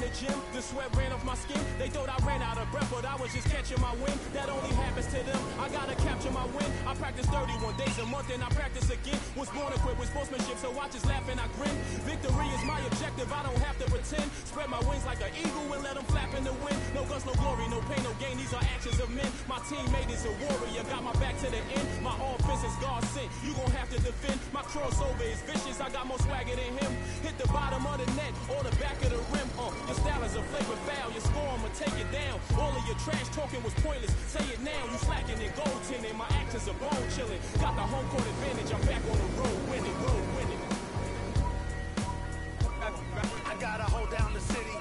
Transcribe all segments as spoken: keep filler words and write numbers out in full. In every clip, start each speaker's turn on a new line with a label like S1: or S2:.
S1: the gym, the sweat ran off my skin. They thought I ran out of breath, but I was just catching my wind. That only happens to them. I gotta capture my win. I practice thirty-one days a month and I practice again. Was born equipped with sportsmanship, so I just laugh and I grin. Victory is my objective, I don't have to pretend. Spread my wings like an eagle and let them flap in the wind. No guts, no glory, no pain, no gain. These are actions of men. My teammate is a warrior, got my back to the end. My offense is God sent. You gon' have to defend. My crossover is vicious. I got more swagger than him. Hit the bottom of the net or the back of the rim. Uh, your style is a flavor foul. Your score, I'ma take it down. All of your trash talking was pointless. Say it now. You slacking and goaltending. My actions are bone chilling. Got the home court advantage. I'm back on the road winning, road winning.
S2: I gotta hold down the city.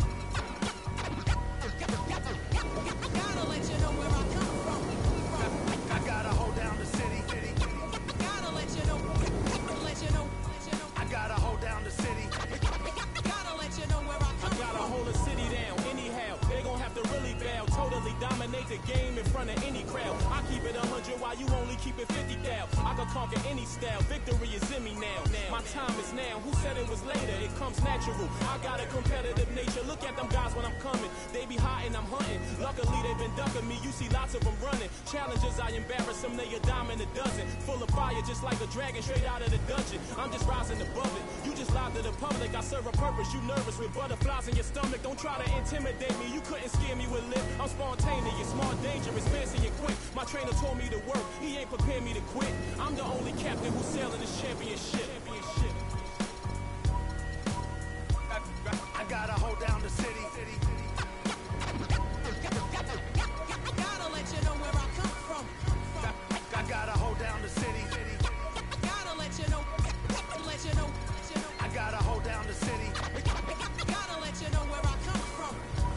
S3: Gotta let you know where I come from.
S2: I gotta hold down the city.
S3: Gotta let you know. Let you know. Let you know.
S2: I gotta hold down the city.
S3: Gotta let you know where I come
S1: I gotta
S3: from.
S1: hold the city down anyhow. They gon' have to really bow. Totally dominate the game in front of any crowd. I keep it a hundred while you only keep it fifty thou. I can conquer any style. Victory is in me now. My time is now. Who said it was later? It comes natural. I got a competitive nature. Look at them guys when I'm coming. They be hot and I'm hunting. Luckily they've been ducking me. You see lots of them running. Challenges I embarrass them. They a dime in a dozen. Full of fire just like a dragon straight out of the dungeon. I'm just rising above it. You just lied to the public. I serve a purpose. You nervous with butterflies in your stomach. Don't try to intimidate me. You couldn't scare me with lip. I'm spontaneous, smart, dangerous, fancy and quick. My trainer told me to work. He ain't prepared me to quit. I'm the only captain who's sailing this championship.
S2: I gotta hold down the city.
S3: Gotta let you know where I come from.
S2: I gotta hold down the city.
S3: Gotta let you know. Let you know. Let you know.
S2: I gotta hold down the city.
S3: Gotta let you know where I come from.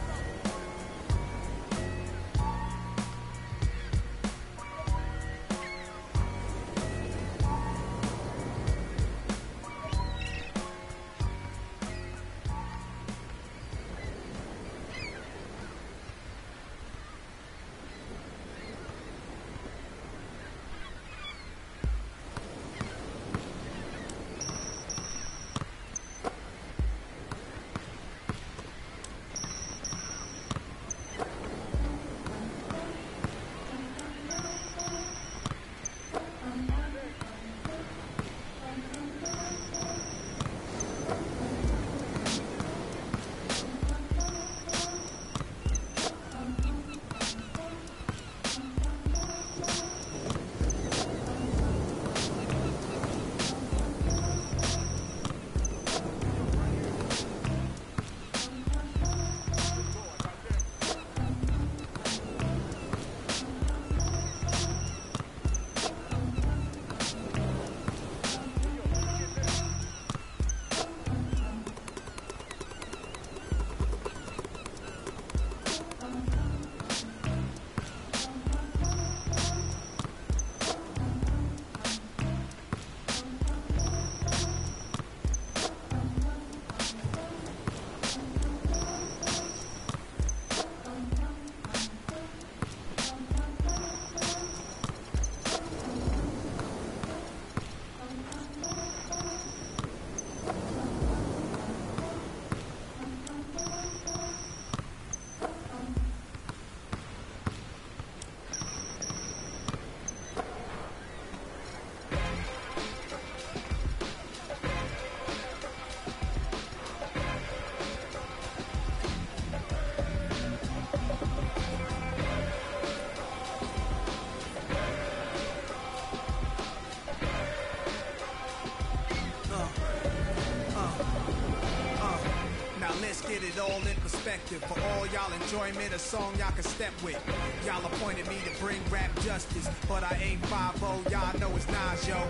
S4: Get it all in perspective. For all y'all enjoyment, a song y'all can step with. Y'all appointed me to bring rap justice, but I ain't five oh, y'all know it's Nas, yo.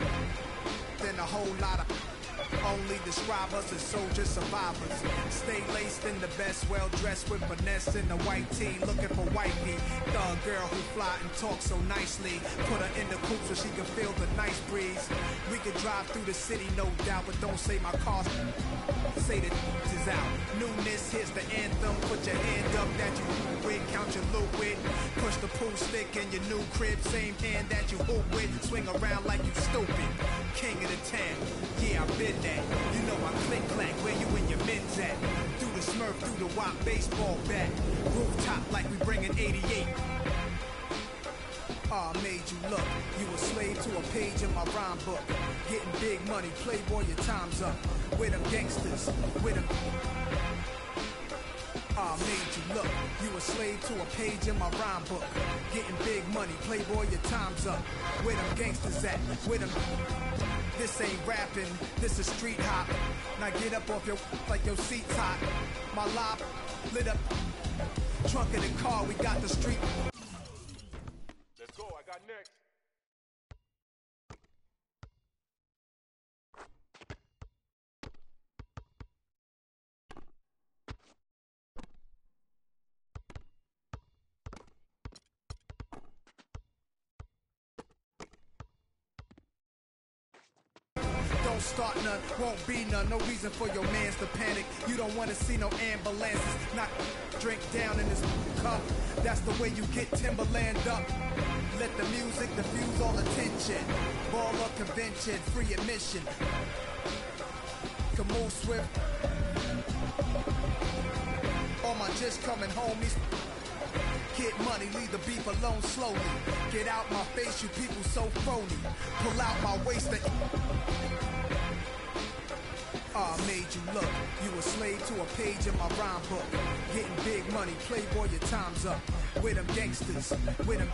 S4: Then a whole lot of only describe us as soldier survivors. Stay laced in the best, well dressed with finesse in the white tee, looking for wifey. Thug girl who fly and talk so nicely. Put her in the coupe so she can feel the nice breeze. We could drive through the city, no doubt, but don't say my car. Say the is out. Newness, here's the anthem. Put your hand up that you with, count your loot with. Push the pool stick in your new crib, same hand that you hoop with. Swing around like you stupid. King of the town, yeah, I've been that. You know I click clack, where you and your men's at? Do the Smurf through the wop baseball bat. Rooftop like we bringing eighty-eight. Ah, oh, made you look. You a slave to a page in my rhyme book. Getting big money, playboy, your time's up. With them gangsters, with them. Ah, oh, made you look. You a slave to a page in my rhyme book. Getting big money, playboy, your time's up. Where them gangsters at? With them. This ain't rapping, this is street hop. Now get up off your like your seat's hot. My lob lit up. Trunk of the car, we got the street.
S5: Let's go, I got next.
S4: Don't start none, won't be none. No reason for your mans to panic. You don't want to see no ambulances. Not drink down in this cup. That's the way you get Timberland up. Let the music diffuse all attention. Ball up convention, free admission. Can move swift. All my just coming homies. Get money, leave the beef alone slowly. Get out my face, you people so phony. Pull out my waist. Ah, oh, made you look. You a slave to a page in my rhyme book. Getting big money, playboy, your time's up. With them gangsters, with them.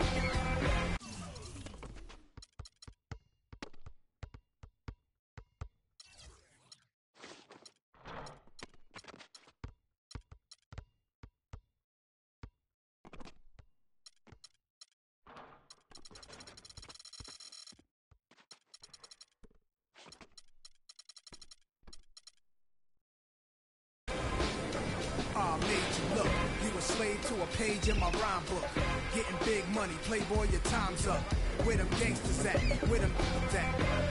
S4: Ah, made you look. You a slave to a page in my rhyme book. Getting big money, playboy, your time's up. Where them gangsters at? Where them at?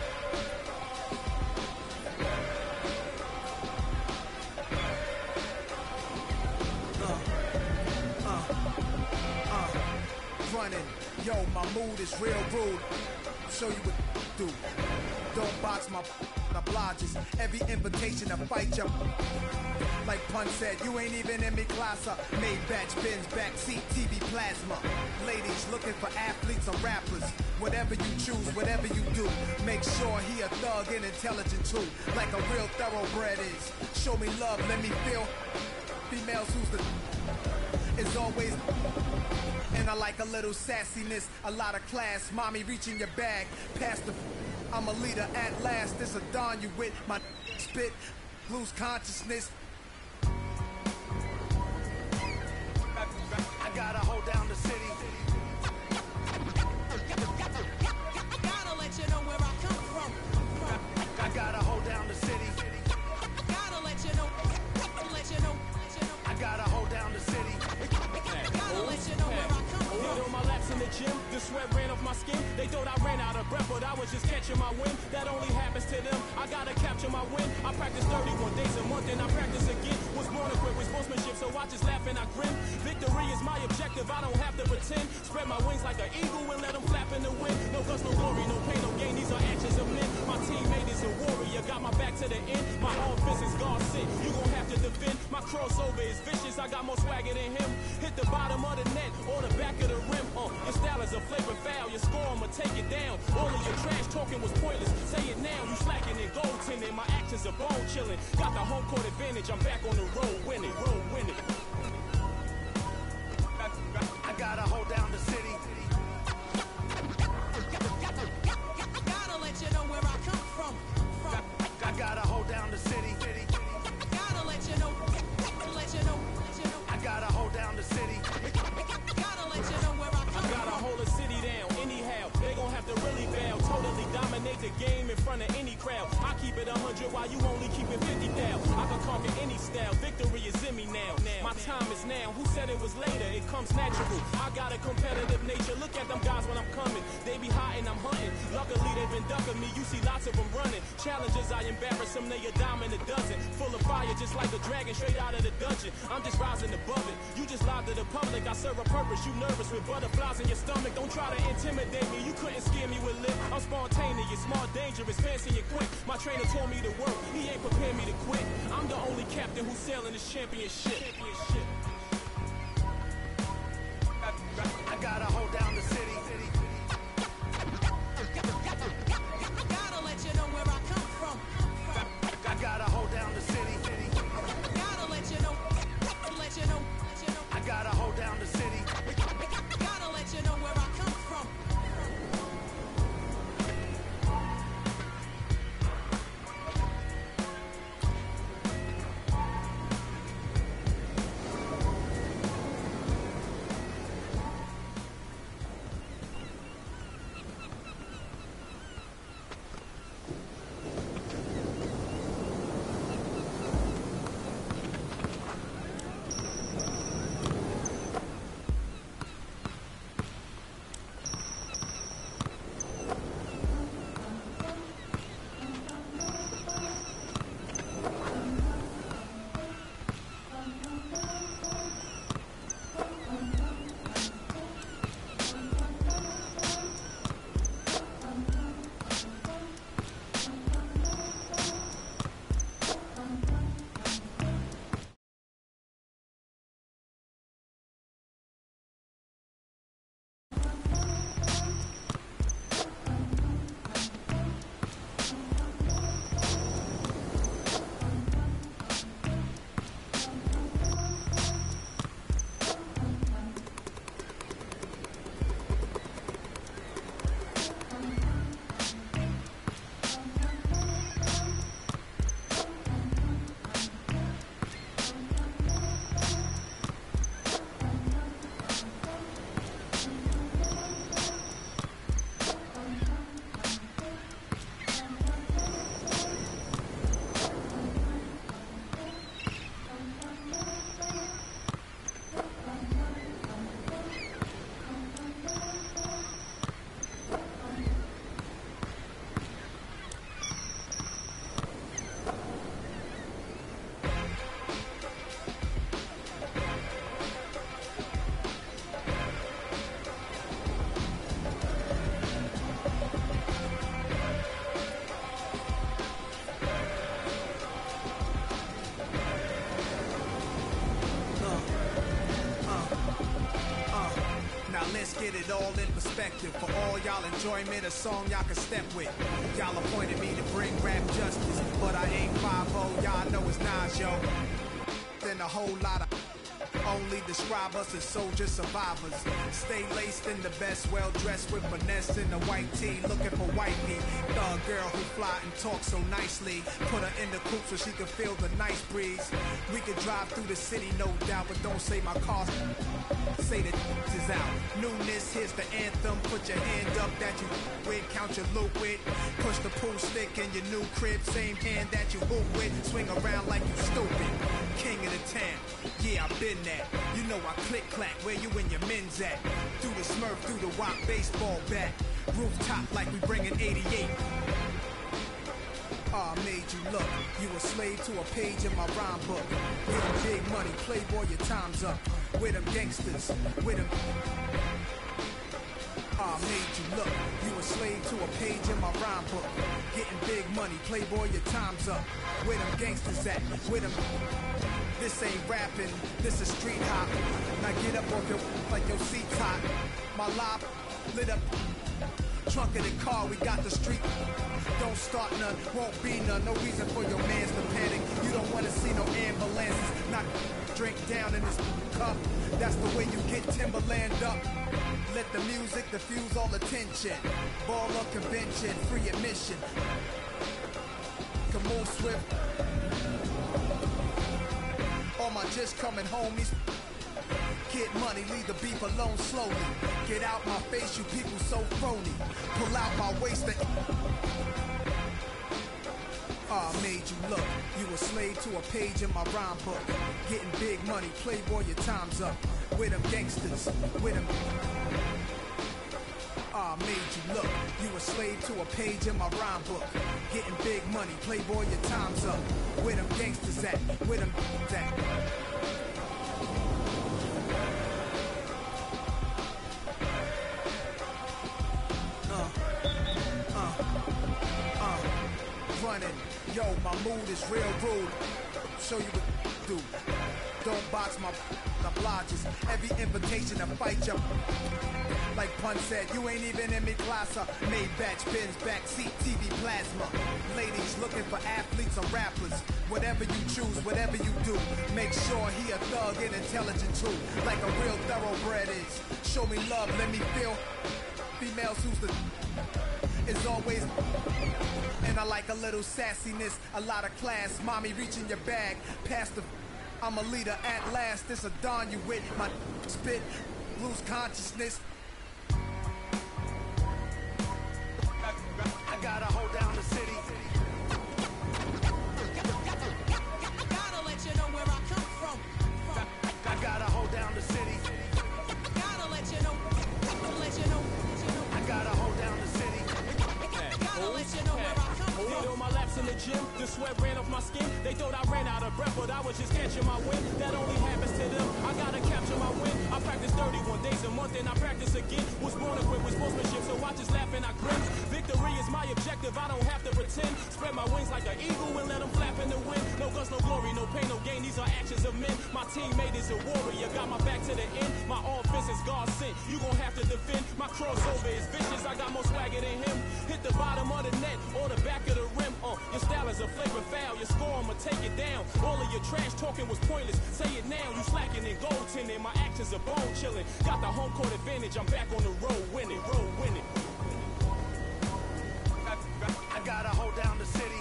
S4: Uh, uh, uh, running. Yo, my mood is real rude. Show you what to do. Don't box my obliges. Every invitation to fight you. Like Pun said, you ain't even in me class up. Made batch bins, backseat, T V plasma. Ladies looking for athletes or rappers. Whatever you choose, whatever you do, make sure he a thug and intelligent too. Like a real thoroughbred is. Show me love, let me feel. Females who's the is always. And I like a little sassiness, a lot of class. Mommy reaching your bag, past the. I'm a leader at last. This a dawn you with my spit, lose consciousness.
S2: I gotta hold down the city.
S3: Gotta let you know where I come from.
S2: I gotta hold down the city.
S3: Gotta let you know. Let you know. Let you know.
S2: I gotta hold down the city.
S3: Gotta let you know where I come from.
S1: Hit on my laps in the gym, the sweat ran off my skin. They thought I ran out of breath, but I was just catching my wind. That only happens to them. I gotta capture my win. I practice thirty-one days a month, and I practice again. Was born equipped with sportsmanship, so I just laugh and I grin. Victory is my objective, I don't have to pretend. Spread my wings like an eagle and let them flap in the wind. No guts, no glory, no pain, no gain. These are actions of men. My teammate is a warrior, got my back to the end. My offense is God sent. You gon' have to defend. My crossover is vicious, I got more swagger than him. Hit the bottom of the net or the back of the rim. Uh, your style is a flavor foul. Your score, I'ma take it down. All of your trash talking was pointless. Say it now, you slacking in goaltending. My actions are bone chilling. Got the home court advantage. I'm back on the road winning, road winning.
S2: I gotta hold down the city.
S3: Gotta let you know where I come from.
S2: I gotta hold down the city.
S3: Gotta let you know. Let you know. Let you know.
S2: I gotta hold down the city.
S3: Gotta let you know where I come
S1: I gotta
S3: from.
S1: hold a city down. Anyhow, they gon' have to really bow. Totally dominate the game in front of any crowd. I keep it a hundred while you only keep it fifty down. I can conquer any style. Victory is in time is now. Who said it was later? It comes natural. I got a competitive nature. Look at them guys when I'm coming. They be hot and I'm hunting. Luckily they've been ducking me. You see lots of them running. Challenges, I embarrass them. They a dime in a dozen. Full of fire just like a dragon straight out of the dungeon. I'm just rising above it. You just lied to the public. I serve a purpose. You nervous with butterflies in your stomach. Don't try to intimidate me. You couldn't scare me with lip. I'm spontaneous, smart, dangerous, fancy and quick. My trainer told me to work. He ain't prepared me to quit. I'm the only captain who's sailing this championship. championship.
S2: I gotta hold down the city.
S3: Gotta let you know where I come from.
S2: I gotta hold down the city.
S3: Gotta let you know. Let you know. Let you know.
S2: I gotta hold down the city.
S3: Gotta let you know where I come from.
S4: Get it all in perspective. For all y'all enjoyment, a song y'all can step with. Y'all appointed me to bring rap justice, but I ain't five oh, y'all know it's Nas, yo. Then a whole lot of only describe us as soldier survivors. Stay laced in the best, well dressed with finesse in the white tee, looking for wifey. Thug girl who fly and talk so nicely. Put her in the coupe so she can feel the nice breeze. We could drive through the city, no doubt, but don't say my car's say that is out. Newness, here's the anthem. Put your hand up that you with, count your loot with. Push the pool stick in your new crib, same hand that you hoop with. Swing around like you stupid. King of the town, yeah, I've been that. You know I click clack, where you and your men's at. Through the Smurf, through the Wop baseball bat. Rooftop like we bringing eighty-eight. Ah, I made you look. You a slave to a page in my rhyme book. Getting big money, playboy, your time's up. With them gangsters, with them. Ah, I made you look. You a slave to a page in my rhyme book. Getting big money, playboy, your time's up. Where them gangsters at? With them. This ain't rapping, this is street hop. Now get up off your like your seat's hot. My life lit up. Trunk of the car, we got the street. Don't start none, won't be none. No reason for your mans to panic. You don't wanna see no ambulances. Not drink down in this cup. That's the way you get Timberland up. Let the music diffuse all attention. Ball up convention, free admission. Can move swift. All my just coming homies. Get money, leave the beef alone slowly. Get out my face, you people so phony. Pull out my waist and... Ah, Ah, made you look. You a slave to a page in my rhyme book. Getting big money, playboy, your time's up. With them gangsters, with them. Ah, made you look. You a slave to a page in my rhyme book. Getting big money, playboy, your time's up. Where them gangsters at? Where them at? Uh, uh, uh, running. Yo, my mood is real rude. Show you what to do. Don't box my obliges. Every invitation to fight you. Like Pun said, you ain't even in me class. uh, Made batch bins, backseat, T V plasma. Ladies looking for athletes or rappers. Whatever you choose, whatever you do, make sure he a thug and intelligent too. Like a real thoroughbred is. Show me love, let me feel. Females who's the is always. And I like a little sassiness, a lot of class. Mommy reaching your bag, past the. I'm a leader at last. This a dawn you with. My spit, lose consciousness.
S2: I gotta hold down the city.
S3: Gotta let you know where I come from.
S2: I gotta hold down the city.
S3: Gotta let you know. Let you know. Let you know.
S2: I gotta hold down the city.
S3: Gotta let you know where I come from.
S1: Did all my laps in the gym, the sweat ran off my skin. They thought I ran out of breath, but I was just catching my wind. That only happens to them. I gotta capture my win. I practice thirty-one days a month, and I practice again. Was born equipped with sportsmanship, so I just laugh and I grin. Victory is my objective, I don't have to pretend. Spread my wings like an eagle and let them flap in the wind. No guts, no glory, no pain, no gain. These are actions of men. My teammate is a warrior, got my back to the end. My offense is God sent. You gon' have to defend. My crossover is vicious, I got more swagger than him. Hit the bottom of the net or the back of the rim. Uh, your style is a flavor foul. Your score, I'ma take it down. All of your trash talking was pointless. Say it now, you slacking in goaltending. My actions are bone chilling. Got the home court advantage. I'm back on the road winning, road winning.
S2: I gotta hold down the city.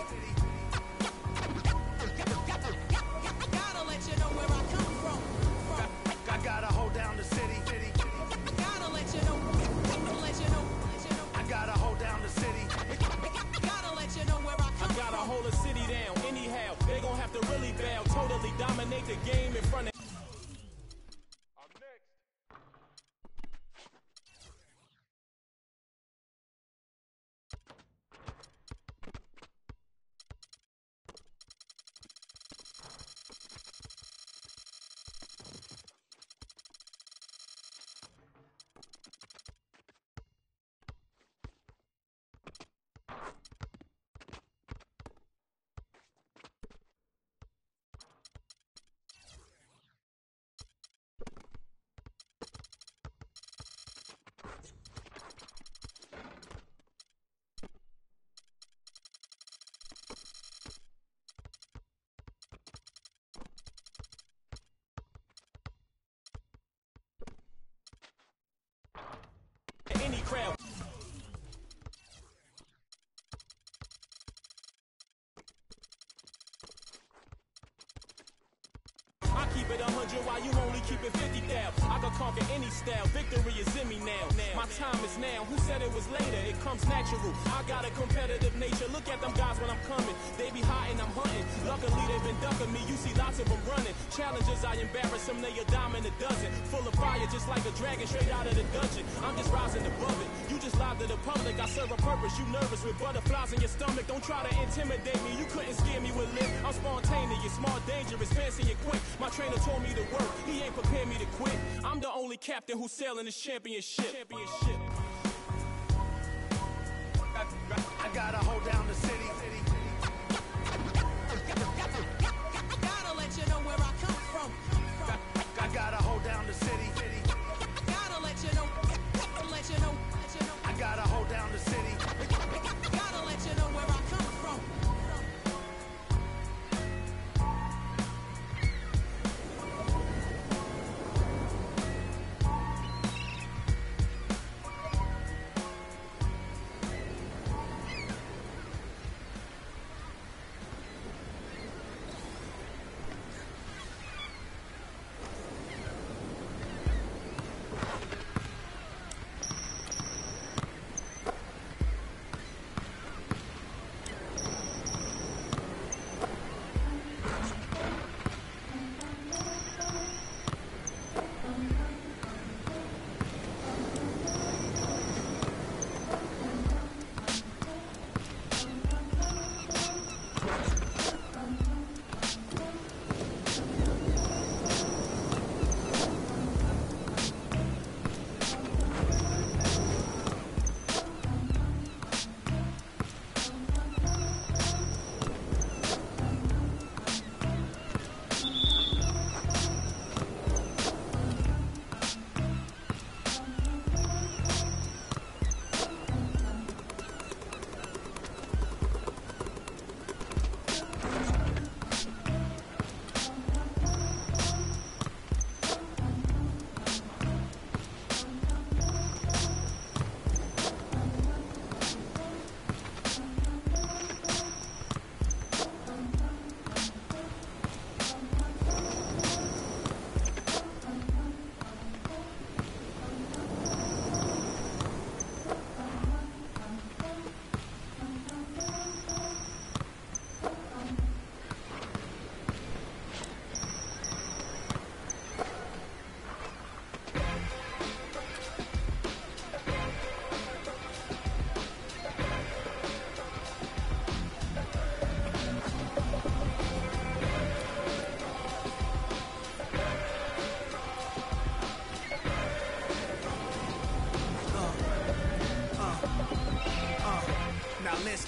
S3: Gotta let you know where I come from.
S2: I gotta hold down the city.
S3: Gotta let you know. Let you know. Let you know.
S2: I gotta hold down the city.
S3: Gotta let you know where I come
S1: I gotta
S3: from.
S1: hold a city down. Anyhow, they gon' have to really bow. Totally dominate the game in front of.
S5: I'm next.
S1: Any crowd. I keep it a hundred while you only keep it fifty thousand. I can conquer any style, victory is in me now. My time is now, who said it was later? It comes natural. I got a competitive nature, look at them guys when I'm coming. They be hiding, I'm hunting. Luckily they've been ducking me, you see lots of them running. Challenges, I embarrass them, they a dime in a dozen. Full of fire, just like a dragon straight out of the dungeon. I'm just rising above it, you just lied to the public. I serve a purpose, you nervous with butterflies in your stomach. Don't try to intimidate me, you couldn't scare me with lip. I'm spontaneous, smart, dangerous, fancy and quick. My trainer told me to work, he ain't prepared me to quit. I'm the only captain who's sailing this championship. Championship.
S2: I gotta hold down the city.
S3: Gotta let you know where I come from.
S2: I gotta hold down the city.
S3: Gotta let you know. Let you know. Let you know.
S2: I gotta hold down the city.
S3: Gotta let you know where I come from.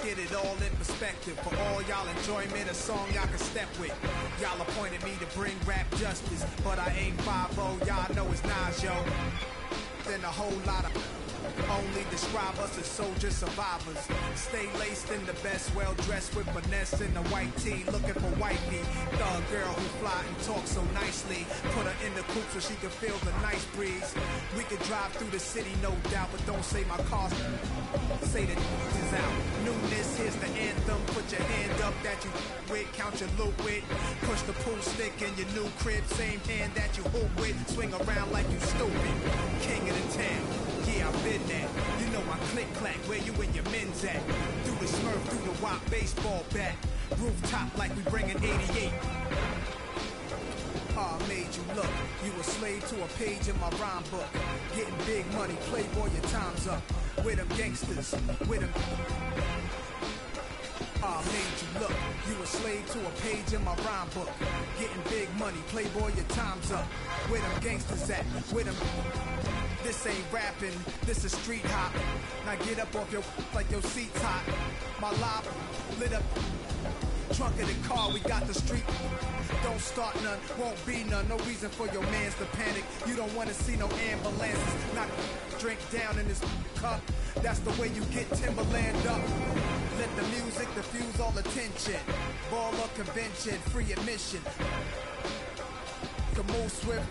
S4: get it all in perspective. For all y'all enjoyment, a song y'all can step with. Y'all appointed me to bring rap justice, but I ain't five oh, y'all know it's Nas, yo. Then a whole lot of only describe us as soldier survivors. Stay laced in the best, well dressed with finesse in the white tee, looking for wifey. Thug girl who fly and talk so nicely. Put her in the coupe so she can feel the nice breeze. We could drive through the city, no doubt, but don't say my car's say the is out. Newness, here's the anthem. Put your hand up that you with, count your loot with. Push the pool stick in your new crib, same hand that you hoop with. Swing around like you stupid. King of the town. Yeah, I've been there. You know I click clack where you and your men's at. Through the Smurf, through the wop baseball bat. Rooftop like we bringing eighty-eight. Ah, I made you look. You a slave to a page in my rhyme book. Getting big money, playboy, your time's up. With them gangsters, with them. Ah, I made you look. You a slave to a page in my rhyme book. Getting big money, playboy, your time's up. Where them gangsters at? With them. This ain't rapping, this is street hop. Now get up off your like your seat's hot. My lob lit up. Trunk of the car, we got the street. Don't start none, won't be none. No reason for your mans to panic. You don't wanna see no ambulances. Not drink down in this cup. That's the way you get Timberland up. Let the music diffuse all attention. Ball or convention, free admission. Can move swift.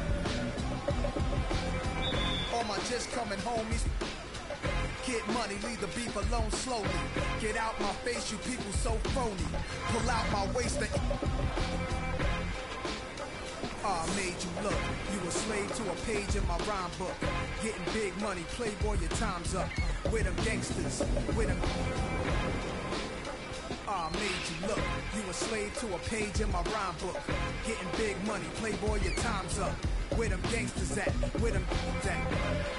S4: All my just coming homies. Get money, leave the beef alone slowly. Get out my face, you people so phony. Pull out my waist and ah, I made you look. You a slave to a page in my rhyme book. Getting big money, playboy, your time's up. With them gangsters, with them. Ah, I made you look. You a slave to a page in my rhyme book. Getting big money, playboy, your time's up. Where them gangsters at? Where them at?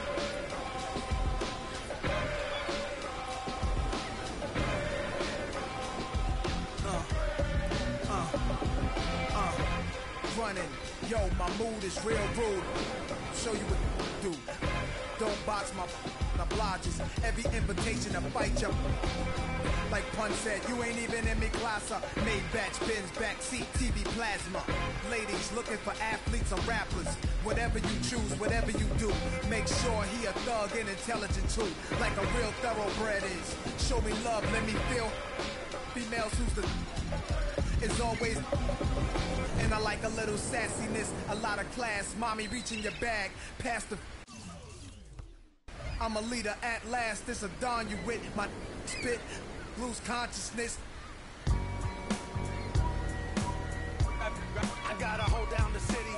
S4: Uh, uh, uh, running. Yo, my mood is real rude. Show you what to do. Don't box my obliges. Every invitation to fight you. Like Pun said, you ain't even in me class. Made batch bins, backseat, T V plasma. Ladies looking for athletes or rappers. Whatever you choose, whatever you do, make sure he a thug and intelligent too. Like a real thoroughbred is. Show me love, let me feel. Females who's the is always. And I like a little sassiness, a lot of class. Mommy reaching your bag, past the. I'm a leader at last. This a dawn you with my spit. Lose consciousness.
S2: I gotta hold down the city.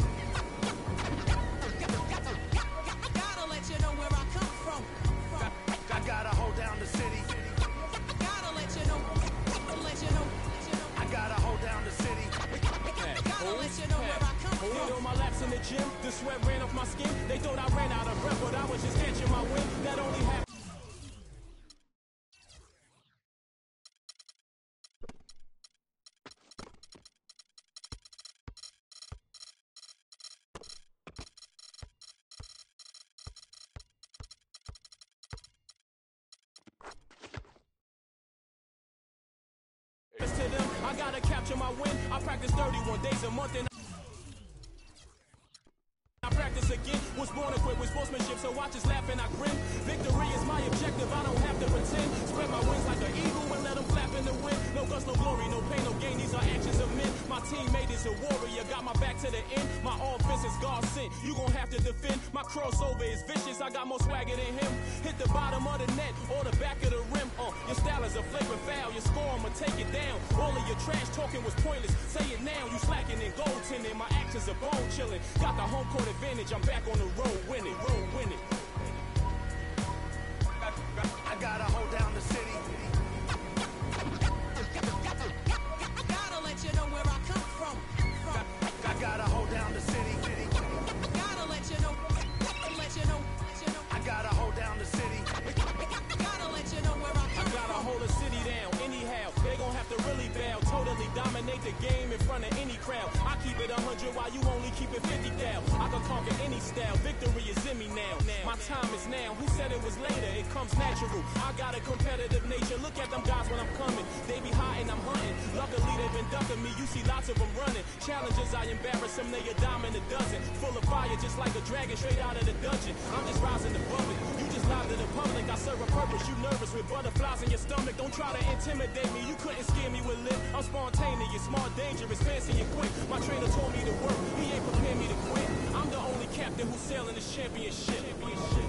S3: Gotta let you know where I come from.
S2: I gotta hold down the city.
S3: Gotta let you know. Let you know.
S2: I gotta hold down the city.
S3: Gotta let you know where I come
S1: Hit
S3: from.
S1: on my laps in the gym, the sweat ran off my skin. They thought I ran out of breath, but I was just catching my wind. That only happened. To them, I gotta capture my win. I practice thirty-one days a month and I practice again. Was born equipped with sportsmanship, so I just laugh and I grin. Victory is my objective, I don't have to pretend. Spread my wings like an eagle and let them flap in the wind. No guts, no glory, no pain, no gain, these are actions of men. My teammate is a warrior, got my back to the end. My offense is God sent, you gon' have to defend. My crossover is vicious, I got more swagger than him. Hit the bottom of the net or the back of the rim. Uh, your style is a flavor foul, your score, I'ma take it down. All of your trash talking was pointless, say it now. You slacking in goaltending, my actions are bone chilling. Got the home court advantage, I'm back on the road winning, road winning.
S2: I gotta hold down the city.
S3: Gotta let you know where I come from.
S2: I gotta hold down the city.
S3: Gotta let you know. Let you know. Let you know.
S2: I gotta hold down the city.
S3: Gotta let you know where I come
S1: I gotta
S3: from.
S1: hold a city down anyhow. They gon' have to really bow, totally dominate the game in front of any crowd. I keep it a hundred while you only keep it fifty down. I I can conquer any style. Victory is in me now. My time is now. Who said it was later? It comes natural. I got a competitive nature. Look at them guys when I'm coming. They be hiding, I'm hunting. Luckily they've been ducking me. You see lots of them running. Challenges, I embarrass them. They a dime in a dozen. Full of fire, just like a dragon straight out of the dungeon. I'm just rising above it. You just lied to the public. I serve a purpose. You nervous with butterflies in your stomach. Don't try to intimidate me. You couldn't scare me with lip. I'm spontaneous, smart, dangerous, fancy and quick. My trainer told me to work. He ain't prepared me to quit. I'm the only captain who's sailing this championship. championship.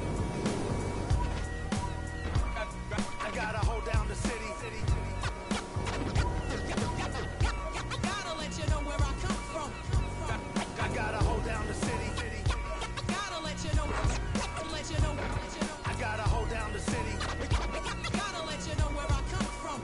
S2: I gotta hold down the city.
S3: Gotta let you know where I come from.
S2: I gotta hold down the city.
S3: Gotta let you know. Let you know. Let you know.
S2: I gotta hold down the city.
S3: Gotta let you know where I come from.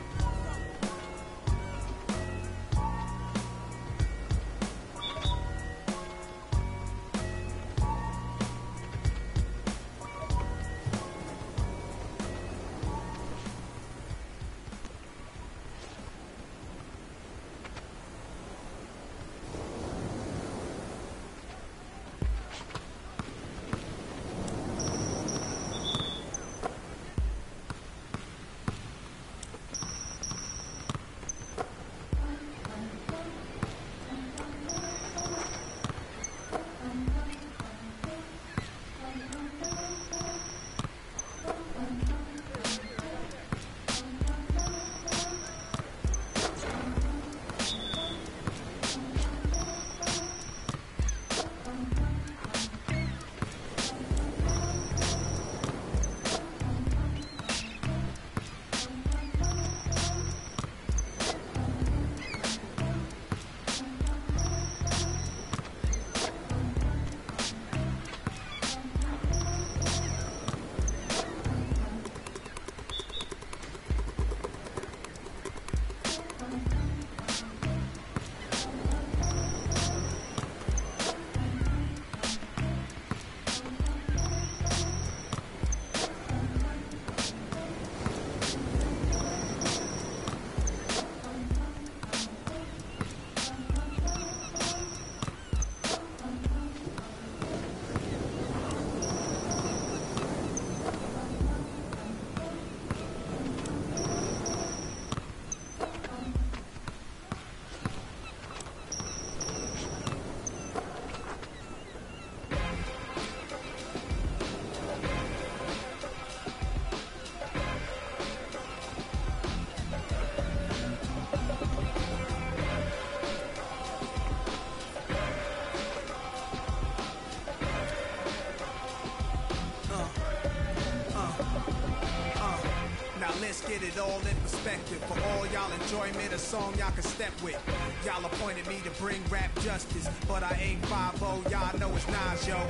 S4: Let's get it all in perspective. For all y'all enjoyment, a song y'all can step with. Y'all appointed me to bring rap justice, but I ain't five oh, y'all know it's Nas, yo.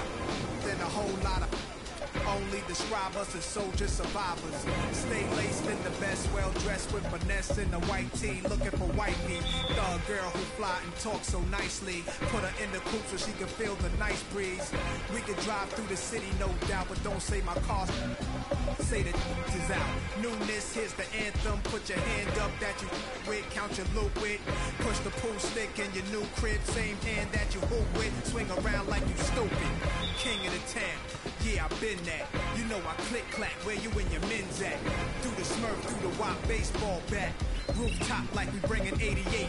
S4: Then a whole lot of only describe us as soldier survivors. Stay laced in the best, well dressed with finesse in the white tee, looking for white meat. Thug girl who fly and talk so nicely. Put her in the coupe so she can feel the nice breeze. We can drive through the city, no doubt, but don't say my car. Say the is out. Newness, here's the anthem. Put your hand up that you with, count your loot with. Push the pool stick in your new crib, same hand that you hoop with. Swing around like you stupid. King of the town, yeah, I've been that. You know I click clack, where you and your men's at. Through the Smurf, through the wop baseball bat. Rooftop like we bringing eighty-eight.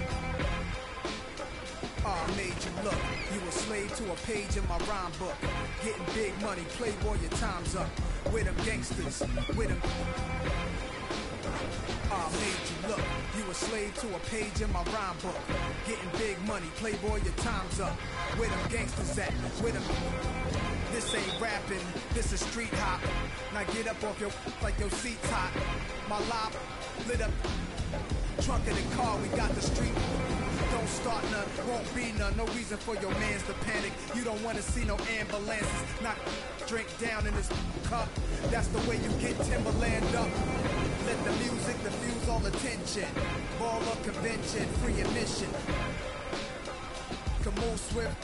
S4: Oh, I made you look. You a slave to a page in my rhyme book. Getting big money, playboy, your time's up. With them gangsters, with them. Oh, I made you look. You a slave to a page in my rhyme book. Getting big money, playboy, your time's up. Where them gangsters at? With them. This ain't rapping, this is street hop. Now get up off your like your seat's hot. My lop lit up. Trunk of the car, we got the street. Don't start none, won't be none. No reason for your mans to panic. You don't wanna see no ambulances. Not drink down in this cup. That's the way you get Timberland up. Let the music diffuse all attention. Ball up convention, free admission. Can move swift.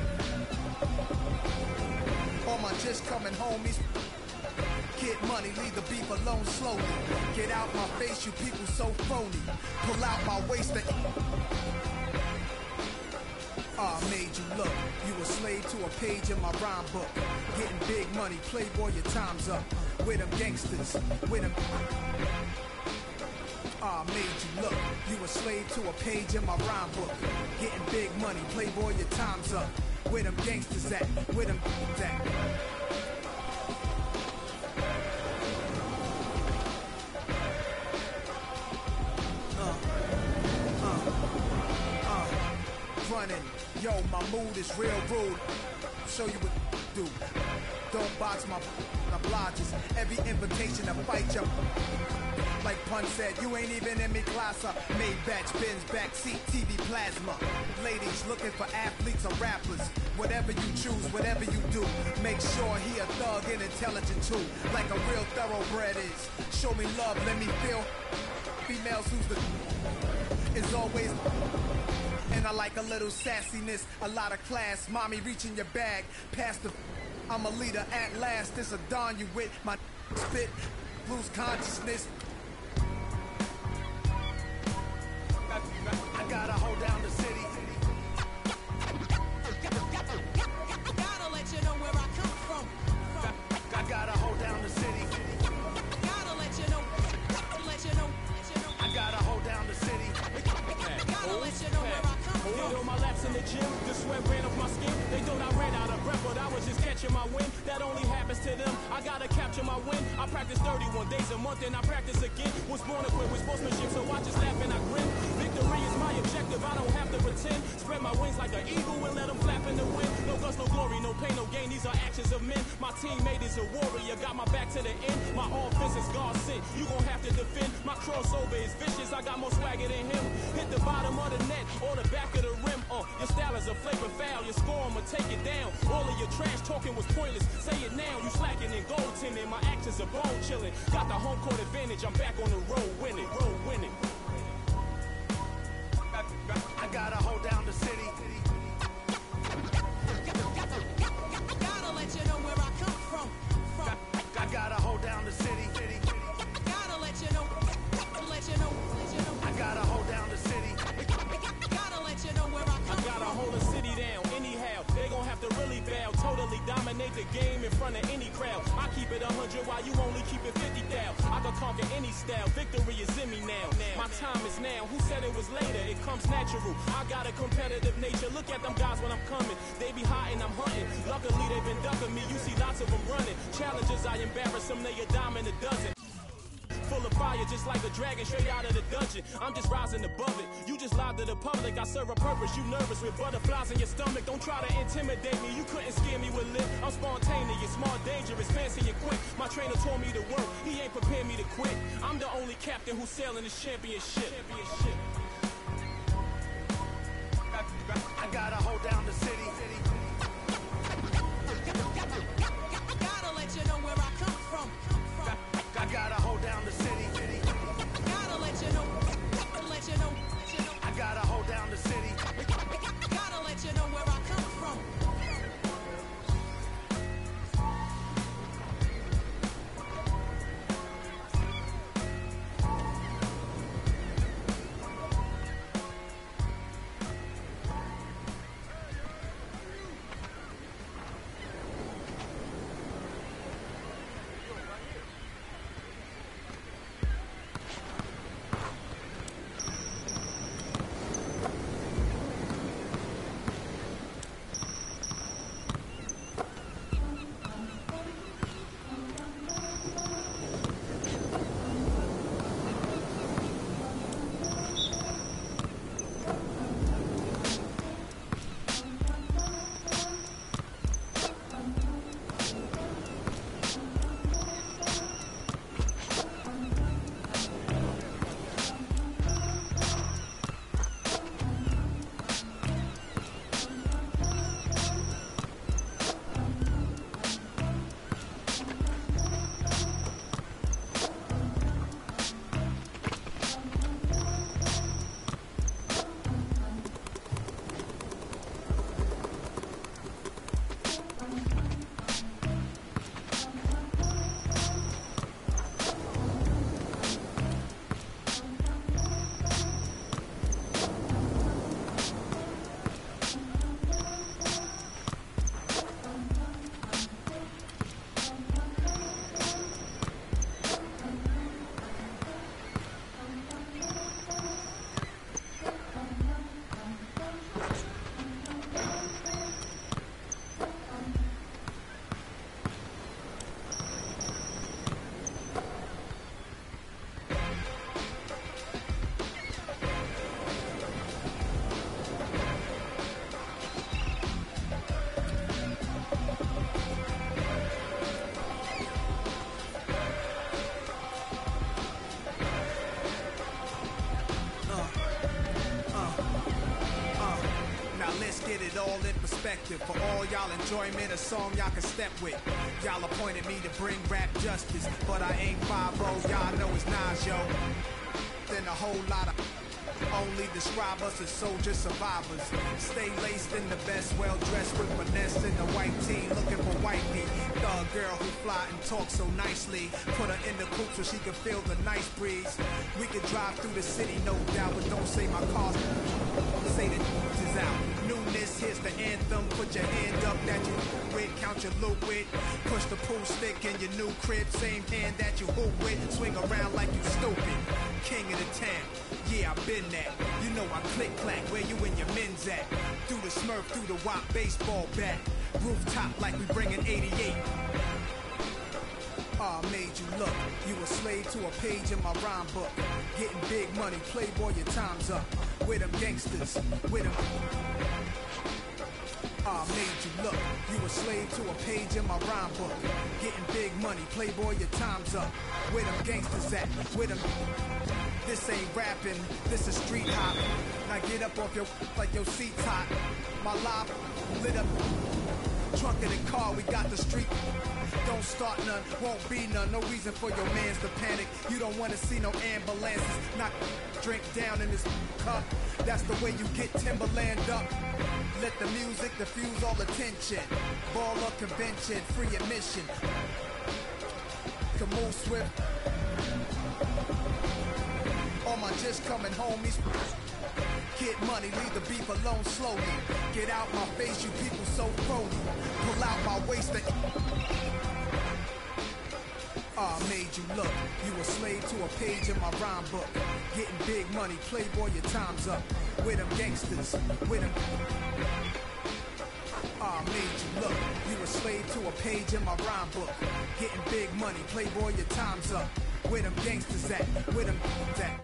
S4: All my just coming homies. Get money, leave the beef alone slowly. Get out my face, you people so phony. Pull out my waist and... Ah, I made you look. You a slave to a page in my rhyme book. Getting big money, playboy, your time's up. With them gangsters, with them. Ah, made you look. You a slave to a page in my rhyme book. Getting big money, playboy, your time's up. Where them gangsters at? Where them at? Uh, uh, uh, running. Yo, my mood is real rude. Show you what to do. Don't box my obliges. Every invitation to fight you. Like Pun said, you ain't even in me class. I made batch bins, backseat, T V plasma. Ladies looking for athletes or rappers. Whatever you choose, whatever you do, make sure he a thug and intelligent too. Like a real thoroughbred is. Show me love, let me feel. Females who's the is always. And I like a little sassiness, a lot of class. Mommy reaching your bag, past the. I'm a leader at last. This a dawn you with my spit, lose consciousness. I gotta hold down the city.
S3: Gotta let you know where I come from.
S2: I gotta hold down the city.
S3: Gotta let you know. Let you know. Let you know.
S2: I gotta hold down the city.
S3: Gotta let you know where I come
S1: Did
S3: from.
S1: all my laps in the gym, the sweat ran off my skin. They thought I ran out of breath, but I was just catching my wind. That only happens to them. I gotta capture my win. I practice thirty-one days a month and I practice again. Was born equipped with sportsmanship, so I just laugh and I grin. Victory is my objective, I don't have to pretend. Spread my wings like an eagle and let them flap in the wind. No guts, no glory, no pain, no gain. These are actions of men. My teammate is a warrior, got my back to the end. My offense is God sent. You gon' have to defend. My crossover is vicious, I got more swagger than him. Hit the bottom of the net or the back of the rim. Uh, your style is a flagrant foul. Your score, I'ma take it down. All of your trash talking was pointless. Say it now. You slacking and goaltending. My actions are bone chilling. Got the home court advantage. I'm back on the road winning. Road winning.
S2: I gotta hold down the city.
S3: Gotta let you know where I come from. From.
S2: I gotta hold down the city.
S3: Gotta let you know. Let you know. Let you know.
S2: I gotta hold down the city.
S3: Gotta let you know where I come
S1: I gotta
S3: from.
S1: hold a city down. Anyhow, they gon' have to really bow. Totally dominate the game in front of any crowd. I keep it a hundred while you only keep it fifty thousand. I can conquer any style. Victory is in me now. My time is now. Who said it was later? It comes natural. I got a competitive nature. Look at them guys when I'm coming. They be hot and I'm hunting. Luckily they've been ducking me. You see lots of them running. Challenges I embarrass them. They a dime in a dozen. Full of fire, just like a dragon straight out of the dungeon. I'm just rising above it. You just lied to the public. I serve a purpose. You nervous with butterflies in your stomach. Don't try to intimidate me. You couldn't scare me with lip. I'm spontaneous, smart, dangerous, fancy and quick. My trainer told me to work. He ain't prepared me to quit. I'm the only captain who's sailing this championship. championship.
S2: I gotta hold down the city.
S3: Gotta let you know where I come from. From.
S2: I gotta hold down the city.
S3: Gotta let you know. Let you know. Let you know.
S2: I gotta hold down the city.
S3: Gotta let you know where I come from.
S4: all in perspective. For all y'all enjoyment, a song y'all can step with. Y'all appointed me to bring rap justice, but I ain't five oh, y'all know it's Nas, yo. Then a whole lot of only describe us as soldier survivors. Stay laced in the best, well dressed with finesse in the white tee, looking for white meat. Thug girl who fly and talk so nicely. Put her in the coupe so she can feel the nice breeze. We could drive through the city, no doubt, but don't say my car's say the is out. Newness, here's the anthem. Put your hand up that you with, count your loot with. Push the pool stick in your new crib, same hand that you hoop with. Swing around like you stupid. King of the town, yeah, I've been that. You know I click clack, where you and your men's at. Through the Smurf, through the Wop baseball bat. Rooftop like we bringing eighty-eight. Ah, oh, made you look. You a slave to a page in my rhyme book. Getting big money, playboy, your time's up. With them gangsters, with them. Ah, oh, made you look. You a slave to a page in my rhyme book. Getting big money, playboy, your time's up. Where them gangsters at? With them. This ain't rapping, this is street hop. Now get up off your like your seat's hot. My life lit up. Trunk of the car, we got the street. Don't start none, won't be none. No reason for your mans to panic. You don't wanna see no ambulances. Knock drink down in this cup. That's the way you get Timberland up. Let the music diffuse all attention. Ball up convention, free admission. Can move swift. All my just coming homies. Get money, leave the beef alone slowly. Get out my face, you people so phony. Pull out my waist and ah, oh, made you look. You a slave to a page in my rhyme book. Getting big money, playboy, your time's up. With them gangsters, with them. Ah, oh, made you look. You a slave to a page in my rhyme book. Getting big money, playboy, your time's up. Where them gangsters at? Where them at?